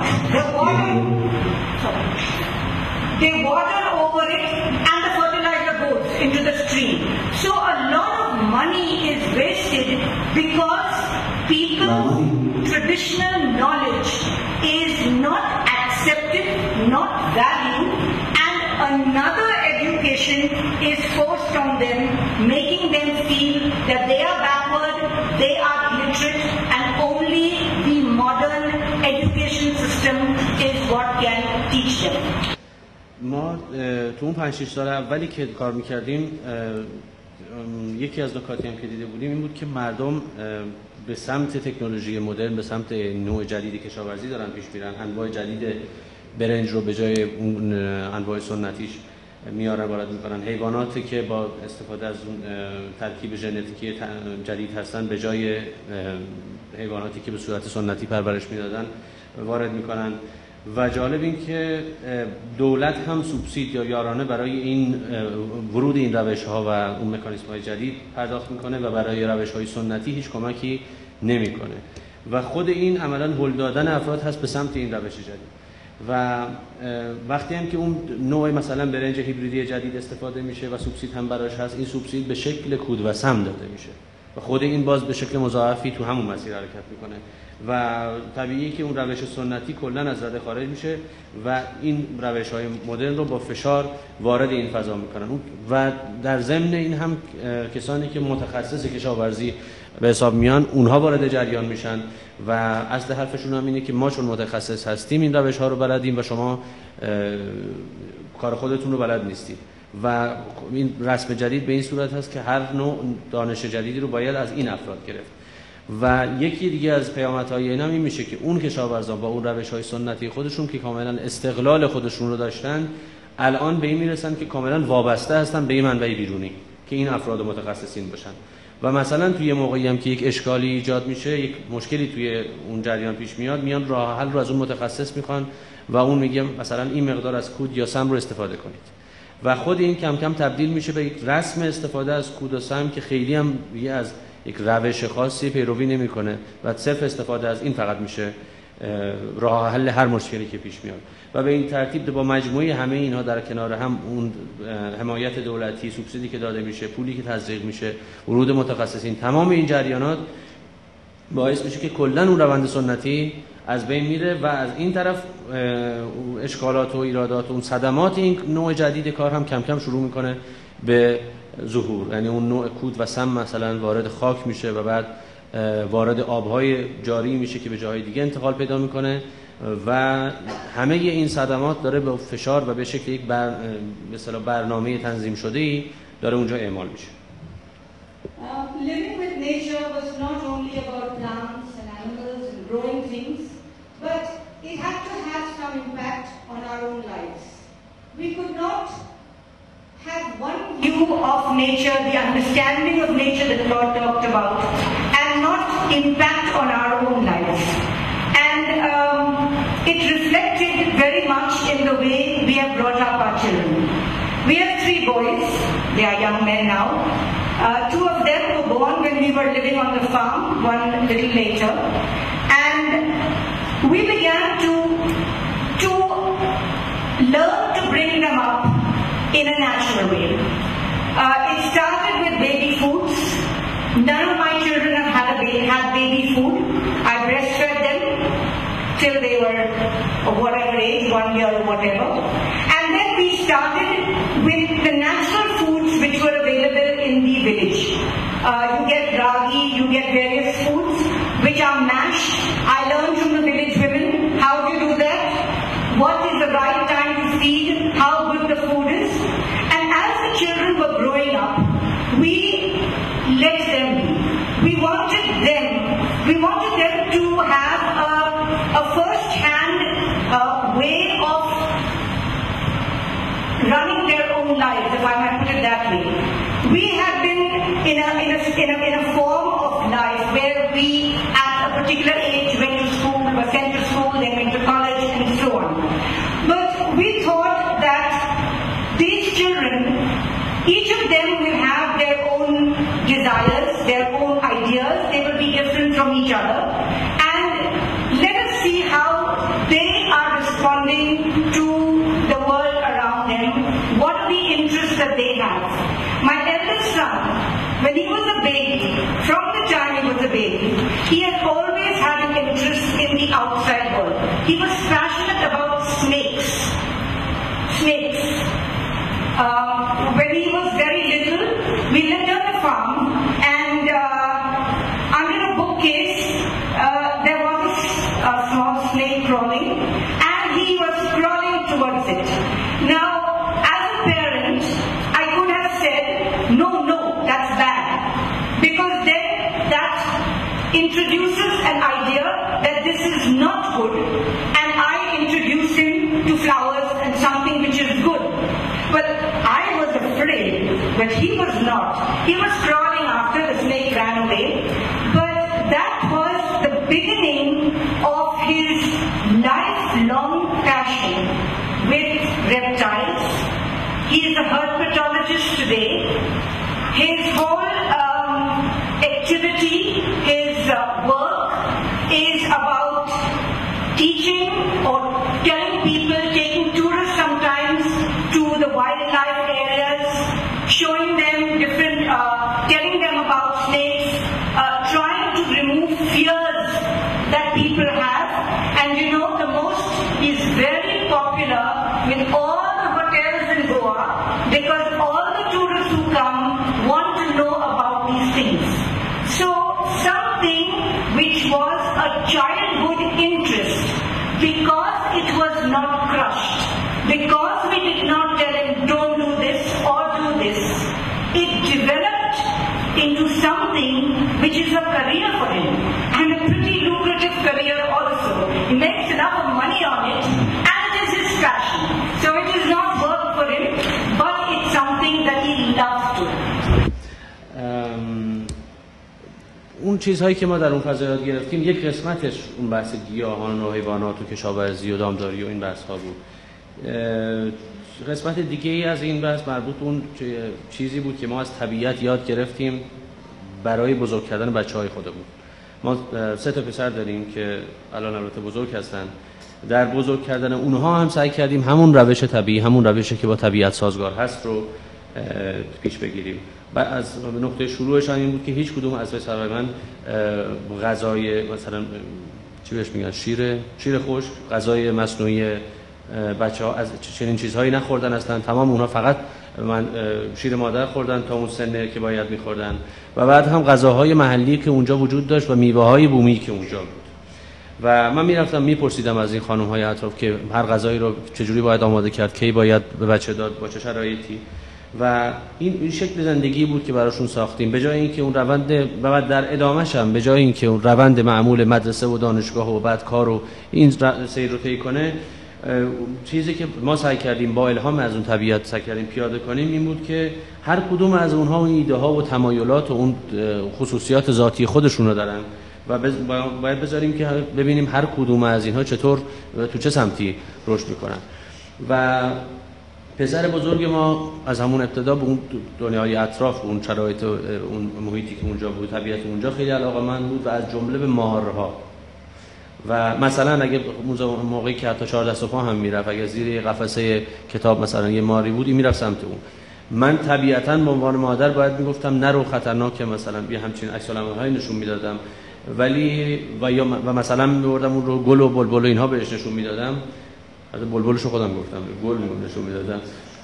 They water over it and the fertilizer goes into the stream. So a lot of money is wasted because traditional knowledge is not accepted, not valued, and another education is forced on them, making them feel that they are backward, they are illiterate, and only the modern education system is what can teach them. ما تو اون 5-6 سال اولی که کار میکردیم یکی از نکاتی هم که دیده بودیم این بود که مردم به سمت تکنولوژی مدرن، به سمت نوع جدید کشاورزی دارن پیش میرن. انواع جدید برنج رو به جای اون انواع سنتیش میارن، وارد میکنن. حیواناتی که با استفاده از اون ترکیب ژنتیکی جدید هستن به جای حیواناتی که به صورت سنتی پرورش میدادن وارد میکنن. و جالب این که دولت هم سوبسید یا یارانه برای این ورود این روش‌ها و اون مکانیزم‌های جدید پرداخت میکنه و برای روش‌های سنتی هیچ کمکی نمیکنه و خود این عملاً هل دادن افراد هست به سمت این روش جدید. و وقتی هم که اون نوع مثلا برنج هیبریدی جدید استفاده میشه و سوبسید هم براش هست، این سوبسید به شکل کود و سم داده میشه و خود این باز به شکل مضاعفی تو همون مسیر حرکت میکنه و طبیعیه که اون روش سنتی کلا از رده خارج میشه و این روش‌های مدرن رو با فشار وارد این فضا میکنن. و در ضمن این هم کسانی که متخصص کشاورزی به حساب میان اونها وارد جریان میشن و اصل حرفشون هم اینه که ما چون متخصص هستیم این روش‌ها رو بلدیم و شما کار خودتون رو بلد نیستید. و این رسم جدید به این صورت هست که هر نوع دانش جدیدی رو باید از این افراد گرفت و یکی دیگه از پیامدهای این هم این میشه که اون کشاورزان با اون روش‌های سنتی خودشون که کاملا استقلال خودشون رو داشتن، الان به این میرسن که کاملا وابسته هستن به این منبع بیرونی که این افراد متخصصین باشن. و مثلا توی موقعی هم که یک اشکالی ایجاد میشه، یک مشکلی توی اون جریان پیش میاد، میان راه حل رو از اون متخصص میخوان و اون میگه مثلا این مقدار از کود یا سم رو استفاده کنید و خود این کم کم تبدیل میشه به یک رسم استفاده از کود و سم که خیلی هم از یک روش خاصی پیروی نمیکنه و صرف استفاده از این فقط میشه راه حل هر مشکلی که پیش میاد. و به این ترتیب با مجموعه همه اینها در کنار هم اون حمایت دولتی، سوبسیدی که داده میشه، پولی که تزریق میشه، ورود متخصصین، تمام این جریانات باعث میشه که کلا اون روند سنتی از بین میره و از این طرف اشکالات و ایرادات و اون صدمات این نوع جدید کار هم کم کم شروع میکنه به ظهور. یعنی اون نوع کود و سم مثلا وارد خاک میشه و بعد وارد آبهای جاری میشه که به جاهای دیگه انتقال پیدا میکنه و همه این صدمات داره به فشار و به شکل یک مثلا برنامه تنظیم شده‌ای داره اونجا اعمال میشه. Living with nature was not only about plants and animals and growing things, but it had to have some impact on our own lives. We could not have one view of nature, the understanding of nature that Claude talked about, and not impact on our own lives. And it reflected very much in the way we have brought up our children. We have 3 boys, they are young men now. 2 of them were born when we were living on the farm, one a little later. And we began to learn to bring them up in a natural way. It started with baby foods. None of my children have had baby food. I breastfed them till they were whatever age, 1 year or whatever. And then we started with the natural foods which were available in the village. You get ragi, you get various foods which are mashed. I learned from the village women how to do that, what is the right time to feed, how good the food is. And as the children were growing up, we let them be. We wanted them to have a first-hand way of running their own lives, if I might put it that way. We had been in a form of life where we, at a particular age, went to school, were sent to school, then went to college, and so on. But we thought that these children, each of them will have their own desires, their own ideas, they will be different from each other. And let us see how they are responding to the world around them. What are the interests that they have? My eldest son, when he was a baby, from the time he was a baby, he had always had an interest in the outside world. He was passionate about snakes. When he was very little, we lived on the farm, and under a bookcase there was a small snake crawling, and he was crawling towards it. Now, as a parent, I could have said, no, that's bad, because then that introduces an idea that this is not good, and I introduce him to flowers and something which is good. But I was afraid, but he was not. He was crawling after, the snake ran away. But that was the beginning of his lifelong passion with reptiles. He is a herpetologist today. His whole activity, his work is about teaching or telling people, taking tourists sometimes to the wildlife areas, showing them different, telling them about snakes, trying to remove fears that people have. And you know, the most is very popular with all the hotels in Goa, because all the tourists who come want to know about these things. So something which was a childhood interest, because it was not crushed, because we did not tell him don't do this or do this, it developed into something which is a career for him. چیزهایی که ما در اون فضا یاد گرفتیم یک قسمتش اون بحث گیاهان و حیوانات و کشاورزی و دامداری و این بحث ها بود. قسمت دیگه ای از این بحث مربوط اون چیزی بود که ما از طبیعت یاد گرفتیم برای بزرگ کردن بچه‌های خودمون. ما 3 تا پسر داریم که الان البته بزرگ هستن. در بزرگ کردن اونها هم سعی کردیم همون روش طبیعی، همون روشی که با طبیعت سازگار هست رو پیش بگیریم. و از نقطه شروعش این بود که هیچ کدوم از پسرای من غذای مثلا چی بهش میگن شیر خشک، غذای مصنوعی بچه‌ها از چنین چیزهایی نخوردن اصلا. تمام اونها فقط شیر مادر خوردن تا اون سنی که باید می‌خوردن و بعد هم غذاهای محلی که اونجا وجود داشت و میوه‌های بومی که اونجا بود. و من میرفتم میپرسیدم از این خانم‌های اطراف که هر غذایی رو چجوری باید آماده کرد، کی باید به بچه داد، با چه شرایطی. و این شکل زندگی بود که براشون ساختیم. به جای اینکه اون روند و بعد در ادامه‌ش هم به جای اینکه اون روند معمول مدرسه و دانشگاه و بعد کار و این سیر رو طی کنه، چیزی که ما سعی کردیم با الهام از اون طبیعت سعی کردیم پیاده کنیم این بود که هر کدوم از اونها اون ایده ها و تمایلات و اون خصوصیات ذاتی خودشون رو دارن و باید بذاریم که ببینیم هر کدوم از اینها چطور تو چه سمتی رشد میکنن. و پسر بزرگ ما از همون ابتدا به اون دنیای اطراف، اون شرایط، اون محیطی که اونجا بود، طبیعت اونجا خیلی علاقه‌مند بود و از جمله به مارها. و مثلا اگه موقعی که حتی 4 دست و پا هم میرفت، اگه زیر قفسه کتاب مثلا یه ماری بود، این میرفت سمت اون. من طبیعتاً به عنوان مادر باید میگفتم نرو، خطرناکه، مثلا بیا همچین عکس العمل‌هایی نشون میدادم. ولی و مثلا میبردم اون رو گل و بلبل و اینها بهش نشون میدادم. حتی بلبلش رو خودم گفتم، گل نشون میدادم.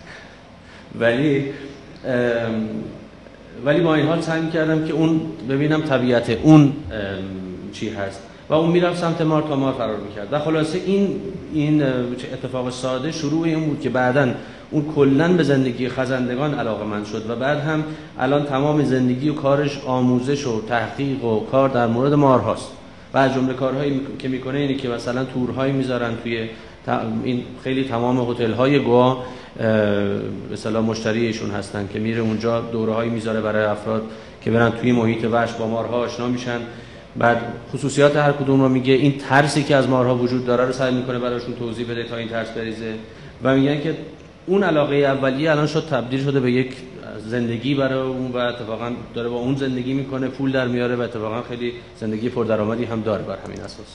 ولی با این حال سعی می‌کردم که اون ببینم طبیعت اون چی هست و اون میرفت سمت مار تا مار فرار میکرد. و خلاصه این اتفاق ساده شروع این بود که بعداً اون کلاً به زندگی خزندگان علاقه‌مند شد و بعد هم الان تمام زندگی و کارش آموزش و تحقیق و کار در مورد مارهاست. و از جمله کارهایی که میکنه اینه که مثلا تورهایی میذارن توی این خیلی تمام هتل‌های گوا به اصطلاح مشتری ایشون هستن که میره اونجا دوره‌هایی میذاره برای افراد که برن توی محیط وحش با مارها آشنا میشن. بعد خصوصیات هر کدوم رو میگه، این ترسی که از مارها وجود داره رو سعی میکنه براشون توضیح بده تا این ترس بریزه و میگن که اون علاقه اولیه الان شد تبدیل شده به یک زندگی برای اون و اتفاقا داره با اون زندگی میکنه، پول در میاره و اتفاقا خیلی زندگی پردرآمدی هم داره بر همین اساس.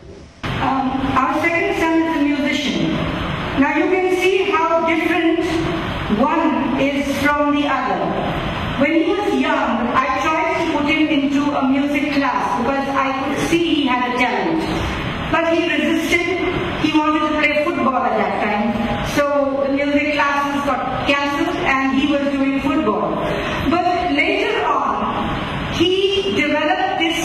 Our second son is a musician. Now you can see how different one is from the other. When he was young, I tried to put him into a music class because I could see he had a talent. But he resisted. He wanted to play football at that time. So the music classes got cancelled and he was doing football. But later on, he developed this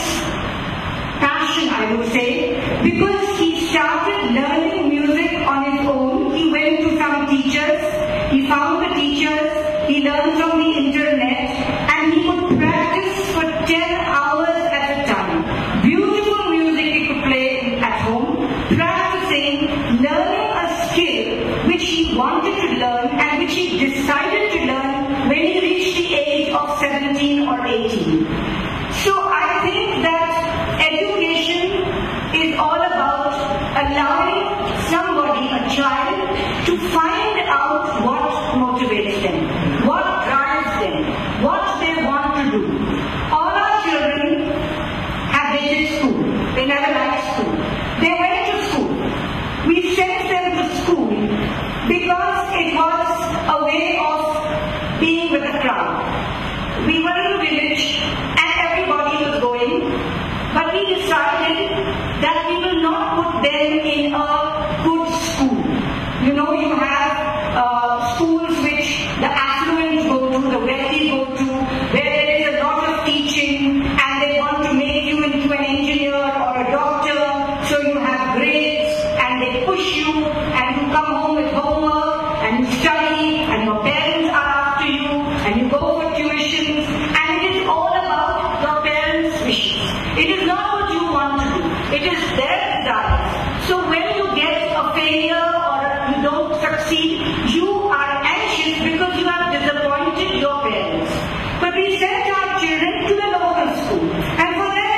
passion, I would say, because he started learning music on his own. He went to some teachers. He found the teachers. He learned from the internet. And he would practice for 10 hours at a time. Beautiful music he could play at home. Practicing, learning a skill which he wanted to learn and which he decided to learn when he reached the age of 17 or 18. So I think that education is all about allowing somebody, a child, to find out what motivates them, what drives them, what they want to do. All our children have hated school. They never liked school. They went to school. We sent them to school because it was a way of being with the crowd. We were in a village and everybody was going, but we decided that we will not put them in a good school. You know, you have schools which the affluent go to, the wealthy go to, where there is a lot of teaching and they want to make you into an engineer or a doctor, so you have grades and they push you and you come home with homework and you study and your parents are after you and you go for tuitions and it is all about your parents' wishes. It is not what you want to do. It is their desire. So when you get a failure or you don't succeed, you are anxious because you have disappointed your parents. But we sent our children to the local school. And for them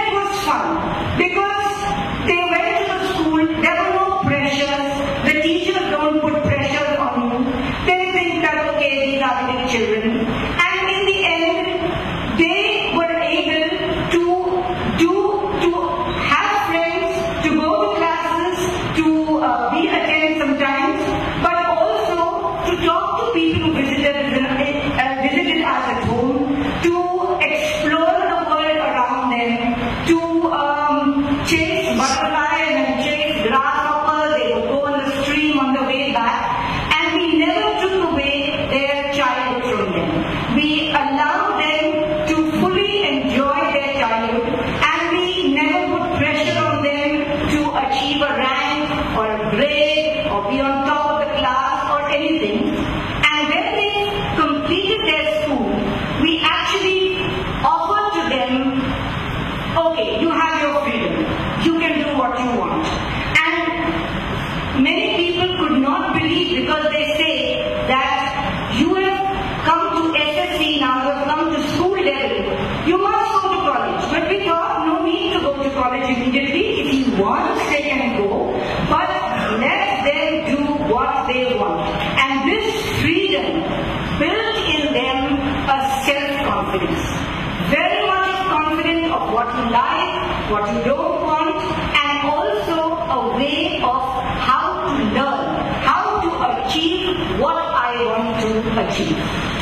or a grade or be on top of the class or anything. And when they completed their school, we actually offered to them, okay, you have your freedom. You can do what you want. And many people could not believe, because they say that you have come to SSC now, you have come to school level, you must go to college. But we thought, no need to go to college immediately. If he wants, they can go. But let them do what they want. And this freedom built in them a self-confidence. Very much confident of what you like, what you don't want, and also a way of how to learn, how to achieve what I want to achieve.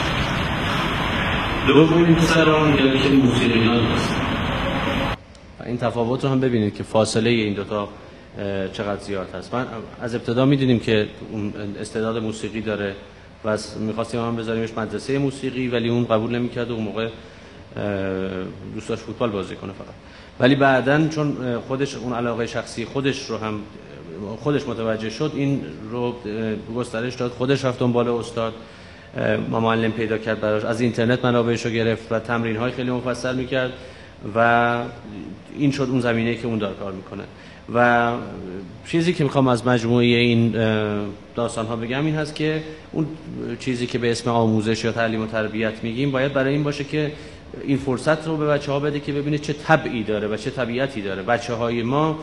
دومین پسران یا که موسیقیان هستن. این تفاوت رو هم ببینید که فاصله این دوتا چقدر زیاد هست. من از ابتدا می‌دیدیم که اون استعداد موسیقی داره و می‌خواستیم هم بذاریمش مدرسه موسیقی، ولی اون قبول نمی‌کرد و اون موقع دوست داشت فوتبال بازی کنه فقط. ولی بعداً چون خودش اون علاقه شخصی خودش رو هم خودش متوجه شد، این رو گسترش داد، خودش رفت دنبال استاد، معلم پیدا کرد براش، از اینترنت منابعش رو گرفت و تمرین‌های خیلی مفصل می‌کرد و این شد اون زمینه‌ای که اون داره کار می‌کنه. و چیزی که می‌خوام از مجموعه این داستان‌ها بگم این هست که اون چیزی که به اسم آموزش یا تعلیم و تربیت میگیم باید برای این باشه که این فرصت رو به بچه‌ها بده که ببینه چه طبعی داره و چه طبیعتی داره. بچه‌های ما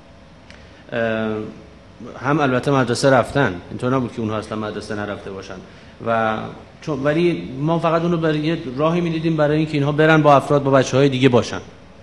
هم البته مدرسه رفتن، اینطور نبود که اونها اصلا مدرسه نرفته باشن، و ولی ما فقط اون رو برای یه راهی می‌دیدیم برای اینکه اینها برن با افراد، با بچه‌های دیگه باشن،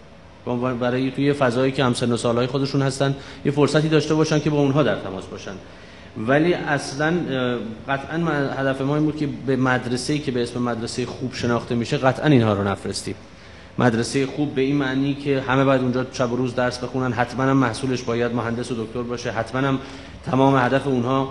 برای توی فضایی که همسن و سالهای خودشون هستن یه فرصتی داشته باشن که با اونها در تماس باشن. ولی اصلا قطعا هدف ما این بود که به مدرسه‌ای که به اسم مدرسه خوب شناخته میشه قطعا اینها رو نفرستیم. مدرسه خوب به این معنی که همه باید اونجا شب و روز درس بخونن، حتما هم محصولش باید مهندس و دکتر باشه، حتما هم تمام هدف اونها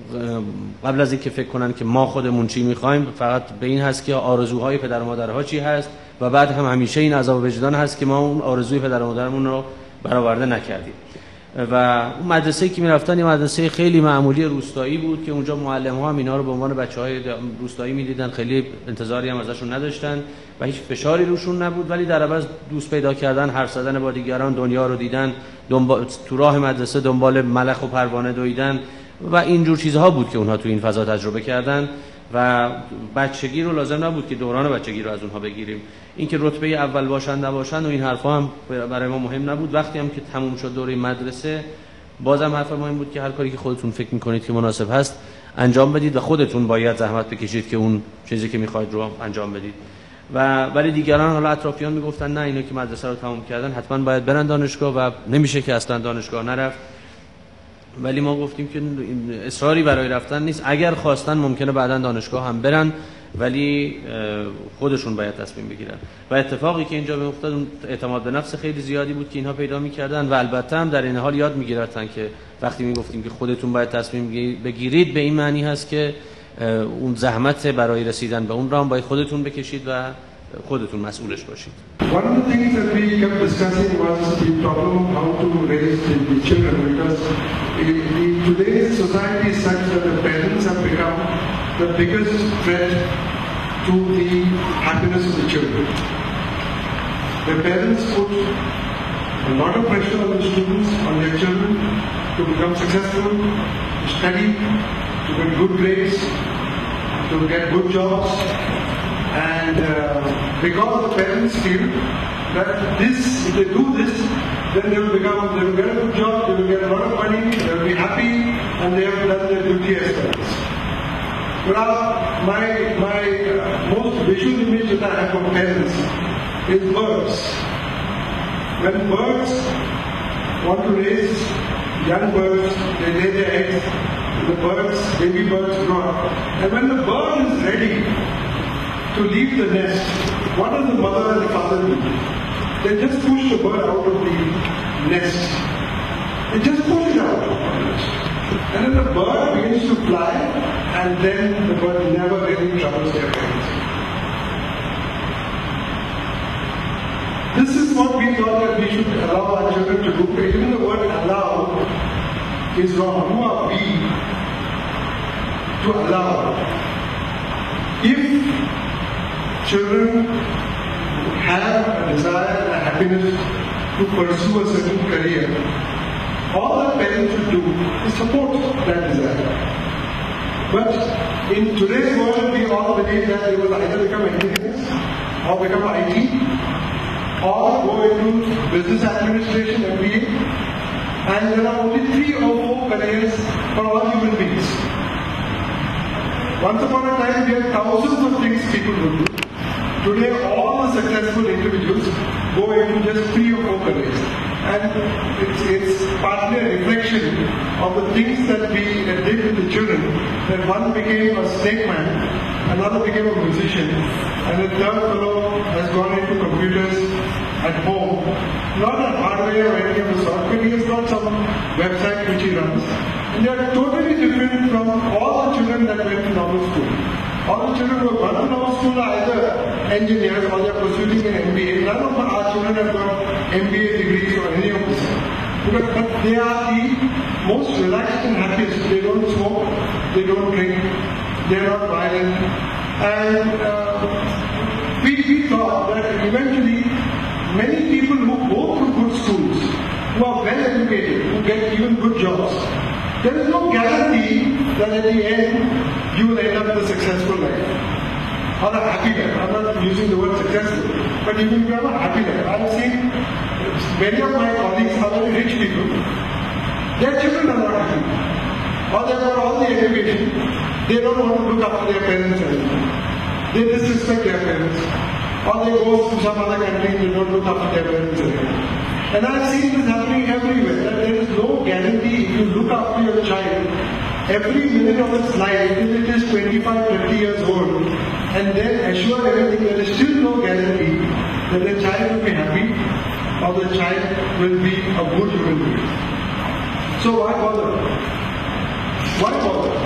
قبل از اینکه فکر کنن که ما خودمون چی می‌خوایم فقط به این هست که آرزوهای پدر و مادرها چی هست، و بعد هم همیشه این عذاب وجدان هست که ما اون آرزوی پدر و مادرمون رو برآورده نکردیم. و اون مدرسه‌ای که می‌رفتن یه مدرسه خیلی معمولی روستایی بود که اونجا معلم‌ها هم اینا رو به عنوان بچه‌های روستایی می‌دیدن، خیلی انتظاری هم ازشون نداشتن و هیچ فشاری روشون نبود، ولی در عوض دوست پیدا کردن، حرف زدن با دیگران، دنیا رو دیدن، تو راه مدرسه دنبال ملخ و پروانه دویدن و اینجور چیزها بود که اونها تو این فضا تجربه کردن. و بچگی رو لازم نبود که دوران بچگی رو از اونها بگیریم، اینکه رتبه اول باشن نباشن و این حرفا هم برای ما مهم نبود. وقتی هم که تموم شد دوره مدرسه، بازم حرف مهم بود که هر کاری که خودتون فکر می‌کنید که مناسب هست انجام بدید و خودتون باید زحمت بکشید که اون چیزی که می‌خواید رو انجام بدید. و ولی دیگران، حالا اطرافیان میگفتن نه اینا که مدرسه رو تموم کردن حتما باید برن دانشگاه و نمیشه که اصلا دانشگاه نرفت. ولی ما گفتیم که اصراری برای رفتن نیست، اگر خواستن ممکنه بعداً دانشگاه هم برن، ولی خودشون باید تصمیم بگیرن. و اتفاقی که اینجا میافتاد اون اعتماد به نفس خیلی زیادی بود که اینها پیدا میکردن و البته هم در این حال یاد میگرفتن که وقتی میگفتیم که خودتون باید تصمیم بگیرید، به این معنی هست که اون زحمت برای رسیدن به اون راه باید خودتون بکشید و خودتون مسئولش باشید. One of the things that we kept discussing was the problem of how to raise the children, because today's society is such that the parents have become the biggest threat to the happiness of the children. The parents put a lot of pressure on the students, on their children, to become successful, to study, to get good grades, to get good jobs. And because the parents feel that this, if they do this, then they will get a good job, they will get a lot of money, they will be happy, and they have done their duty as parents. But my most visual image that I have of parents is birds. When birds want to raise young birds, they lay their eggs, the birds, baby birds grow up. And when the bird is ready to leave the nest, what does the mother and the father do? They just push the bird out of the nest. They just push it out of the nest. And then the bird begins to fly, and then the bird never really troubles their parents. This is what we thought that we should allow our children to do. Even the word allow is wrong. Who are we to allow? If children have a desire and a happiness to pursue a certain career, all the parents should do is support that desire. But in today's world, we all believe that they will either become engineers, or become IT, or go into business administration, MBA, and there are only 3 or 4 careers for all human beings. Once upon a time, we had thousands of things people would do. Today, all the successful individuals go into just 3 or 4 careers. And it's partly a reflection of the things that we did with the children. That one became a snake man, another became a musician, and the third fellow has gone into computers at home. Not a hardware or any of the sort, but he has got some website which he runs. And they are totally different from all the children that went to normal school. All the children who have gone to normal school are either engineers or they are pursuing an MBA. None of our children have got MBA degrees or any of this. But they are the most relaxed and happiest. They don't smoke, they don't drink, they are not violent. And we thought that eventually many people who go to good schools, who are well educated, who get even good jobs, there is no guarantee that at the end you will end up with a successful life or a happy life. I'm not using the word successful, but you will have a happy life. I've seen many of my colleagues are very rich people. Their children are not happy. Or they've got all the education. They don't want to look after their parents anymore. They disrespect their parents. Or they go to some other country and they don't look after their parents anymore. And I've seen this happening everywhere. That there is no guarantee if you look after your child every minute of its life till it is 25, 30 years old, and then assure everything, there is still no guarantee that the child will be happy or the child will be a good human being. So why bother? Why bother?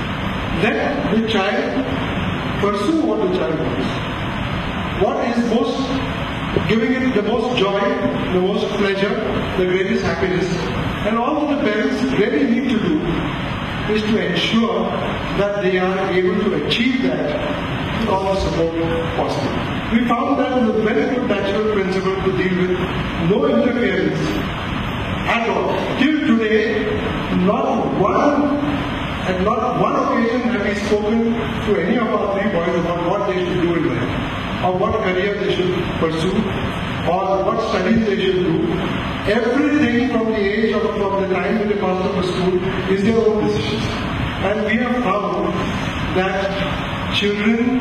Let the child pursue what the child wants. What is giving it the most joy, the most pleasure, the greatest happiness. And all that the parents really need to do is to ensure that they are able to achieve that with all the support possible. We found that is a very good natural principle to deal with no interference at all. Till today, not one occasion have we spoken to any of our 3 boys about what they should do in life, or what career they should pursue, or what studies they should do. Everything from the age of, from the time when they pass up a school is their own decisions. And we have found that children,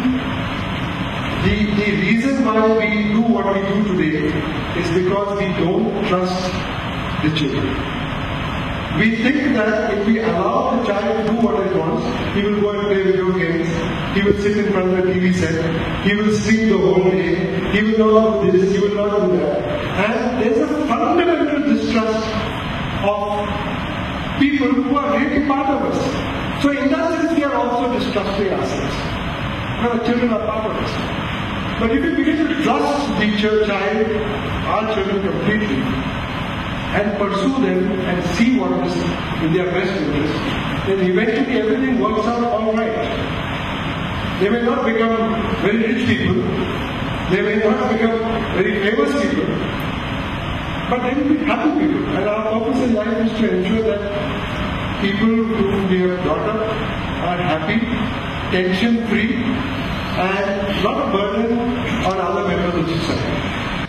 the reason why we do what we do today is because we don't trust the children. We think that if we allow the child to do what he wants, he will go and play video games, he will sit in front of the TV set, he will sleep the whole day, he will not do this, he will not do that. And there's a fundamental distrust of people who are really part of us. So in that sense, we are also distrusting ourselves. Our children are part of us. But if we begin to trust the child, our children completely, and pursue them and see what is in their best interest, then eventually everything works out all right. They may not become very rich people, they may not become very famous people, but they will be happy people. And our purpose in life is to ensure that people whom we have brought up are happy, tension-free, and not a burden on other members of society.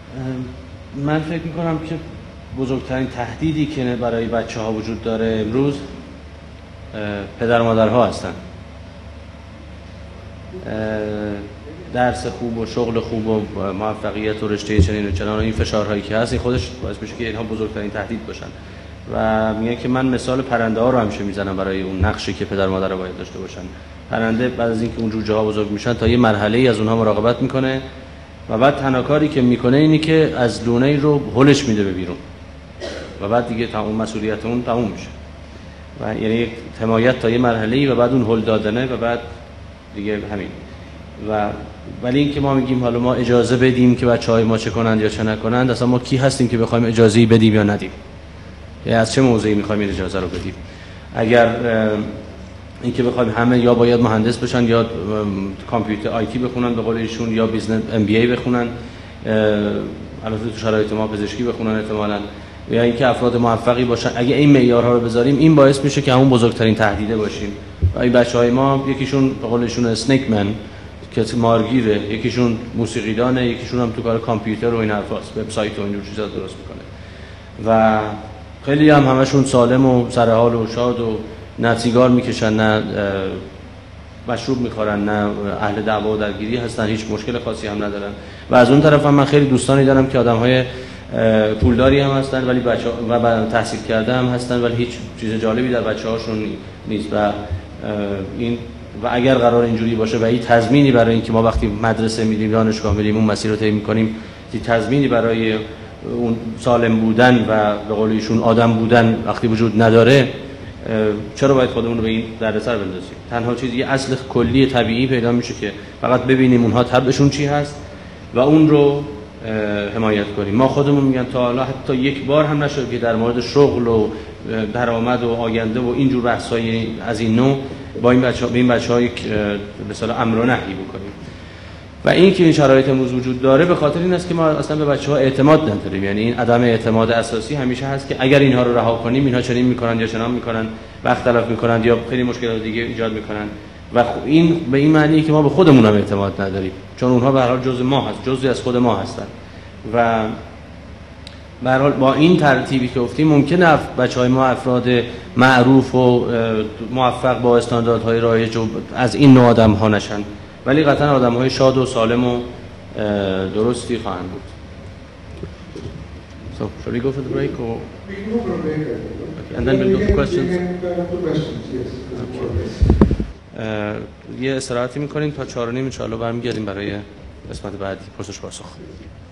من فکر می‌کنم که بزرگترین تهدیدی که برای بچه‌ها وجود داره امروز پدر و مادرها هستن. درس خوب و شغل خوب و موفقیت و رشته چنین و چنان و این فشارهایی که هست، این خودش باعث میشه که اینها بزرگترین تهدید باشن. و میگن که من مثال پرنده ها رو همیشه میزنم برای اون نقشی که پدر و مادر باید داشته باشن. پرنده بعد از اینکه اون جوجه ها بزرگ میشن تا یه مرحله‌ای از اونها مراقبت میکنه و بعد تنها کاری که میکنه اینی که از لونه رو هلش میده به بیرون و بعد دیگه تمام مسئولیت اون تموم میشه. و یعنی یک حمایت تا یه مرحله‌ای و بعد اون هل دادنه و بعد دیگه همین. و ولی اینکه ما میگیم حالا ما اجازه بدیم که بچه‌های ما چه کنند یا چه نکنند، اصلا ما کی هستیم که بخوایم اجازه‌ای بدیم یا ندیم؟ از چه موضعی میخوایم این اجازه رو بدیم. اگر اینکه بخوایم همه یا باید مهندس بشن یا کامپیوتر آیتی بخونن به قول ایشون یا بیزنس ام بی ای بخونن، البته تو شرایط ما پزشکی بخونن احتمالاً، یا اینکه افراد موفقی باشن، اگه این معیارها رو بذاریم این باعث میشه که همون بزرگترین تهدیده باشیم. و این بچهای ما یکیشون به قول ایشون اسنیک من که مارگیره، یکیشون موسیقیدانه، یکیشون هم تو کار کامپیوتر و این حرفاست، وبسایت و اینجور چیزا درست میکنه و خیلی هم همشون سالم و سر حال و شاد و نه سیگار میکشن نه مشروب میخورن نه اهل دعوا و درگیری هستن، هیچ مشکل خاصی هم ندارن. و از اون طرف هم من خیلی دوستانی دارم که آدمهای پولداری هم هستن ولی و تحصیل کرده هم هستن ولی هیچ چیز جالبی در بچه‌هاشون نیست و این و اگر قرار اینجوری باشه و این تضمینی برای اینکه ما وقتی مدرسه میریم دانشگاه میریم اون مسیر رو طی می‌کنیم، تضمینی برای اون سالم بودن و به قول ایشون آدم بودن وقتی وجود نداره، چرا باید خودمون رو به این دردسر بندازیم؟ تنها چیزی یه اصل کلی طبیعی پیدا میشه که فقط ببینیم اونها طبعشون چی هست و اون رو حمایت کنیم. ما خودمون میگن تا حالا حتی یک بار هم نشد که در مورد شغل و درآمد و آینده و اینجور بحث‌های از این نوع با این بچه‌ها یک مثلا امر و نهی بکنیم. و این که این شرایط امروز وجود داره به خاطر این است که ما اصلا به بچه‌ها اعتماد نداریم. یعنی این عدم اعتماد اساسی همیشه هست که اگر اینها رو رها کنیم اینها چنین میکنن یا چنان میکنن، وقت تلف میکنن یا خیلی مشکلات دیگه ایجاد میکنن و این به این معنیه که ما به خودمون هم اعتماد نداریم، چون اونها به هر حال جزء ما هست، جزئی از خود ما هستن و به هر حال با این ترتیبی که گفتیم ممکنه بچهای ما افراد معروف و موفق با استانداردهای رایج از این نوع آدم‌ها نشن، ولی قطعا آدم‌های شاد و سالم و درستی خواهند بود. So, shall we go for the break or? We can go for a break. Okay, and then we'll go for questions. یه استراحتی می‌کنیم تا 4:30 ان شاء الله برمیگردیم برای قسمت بعدی پرسش پاسخ.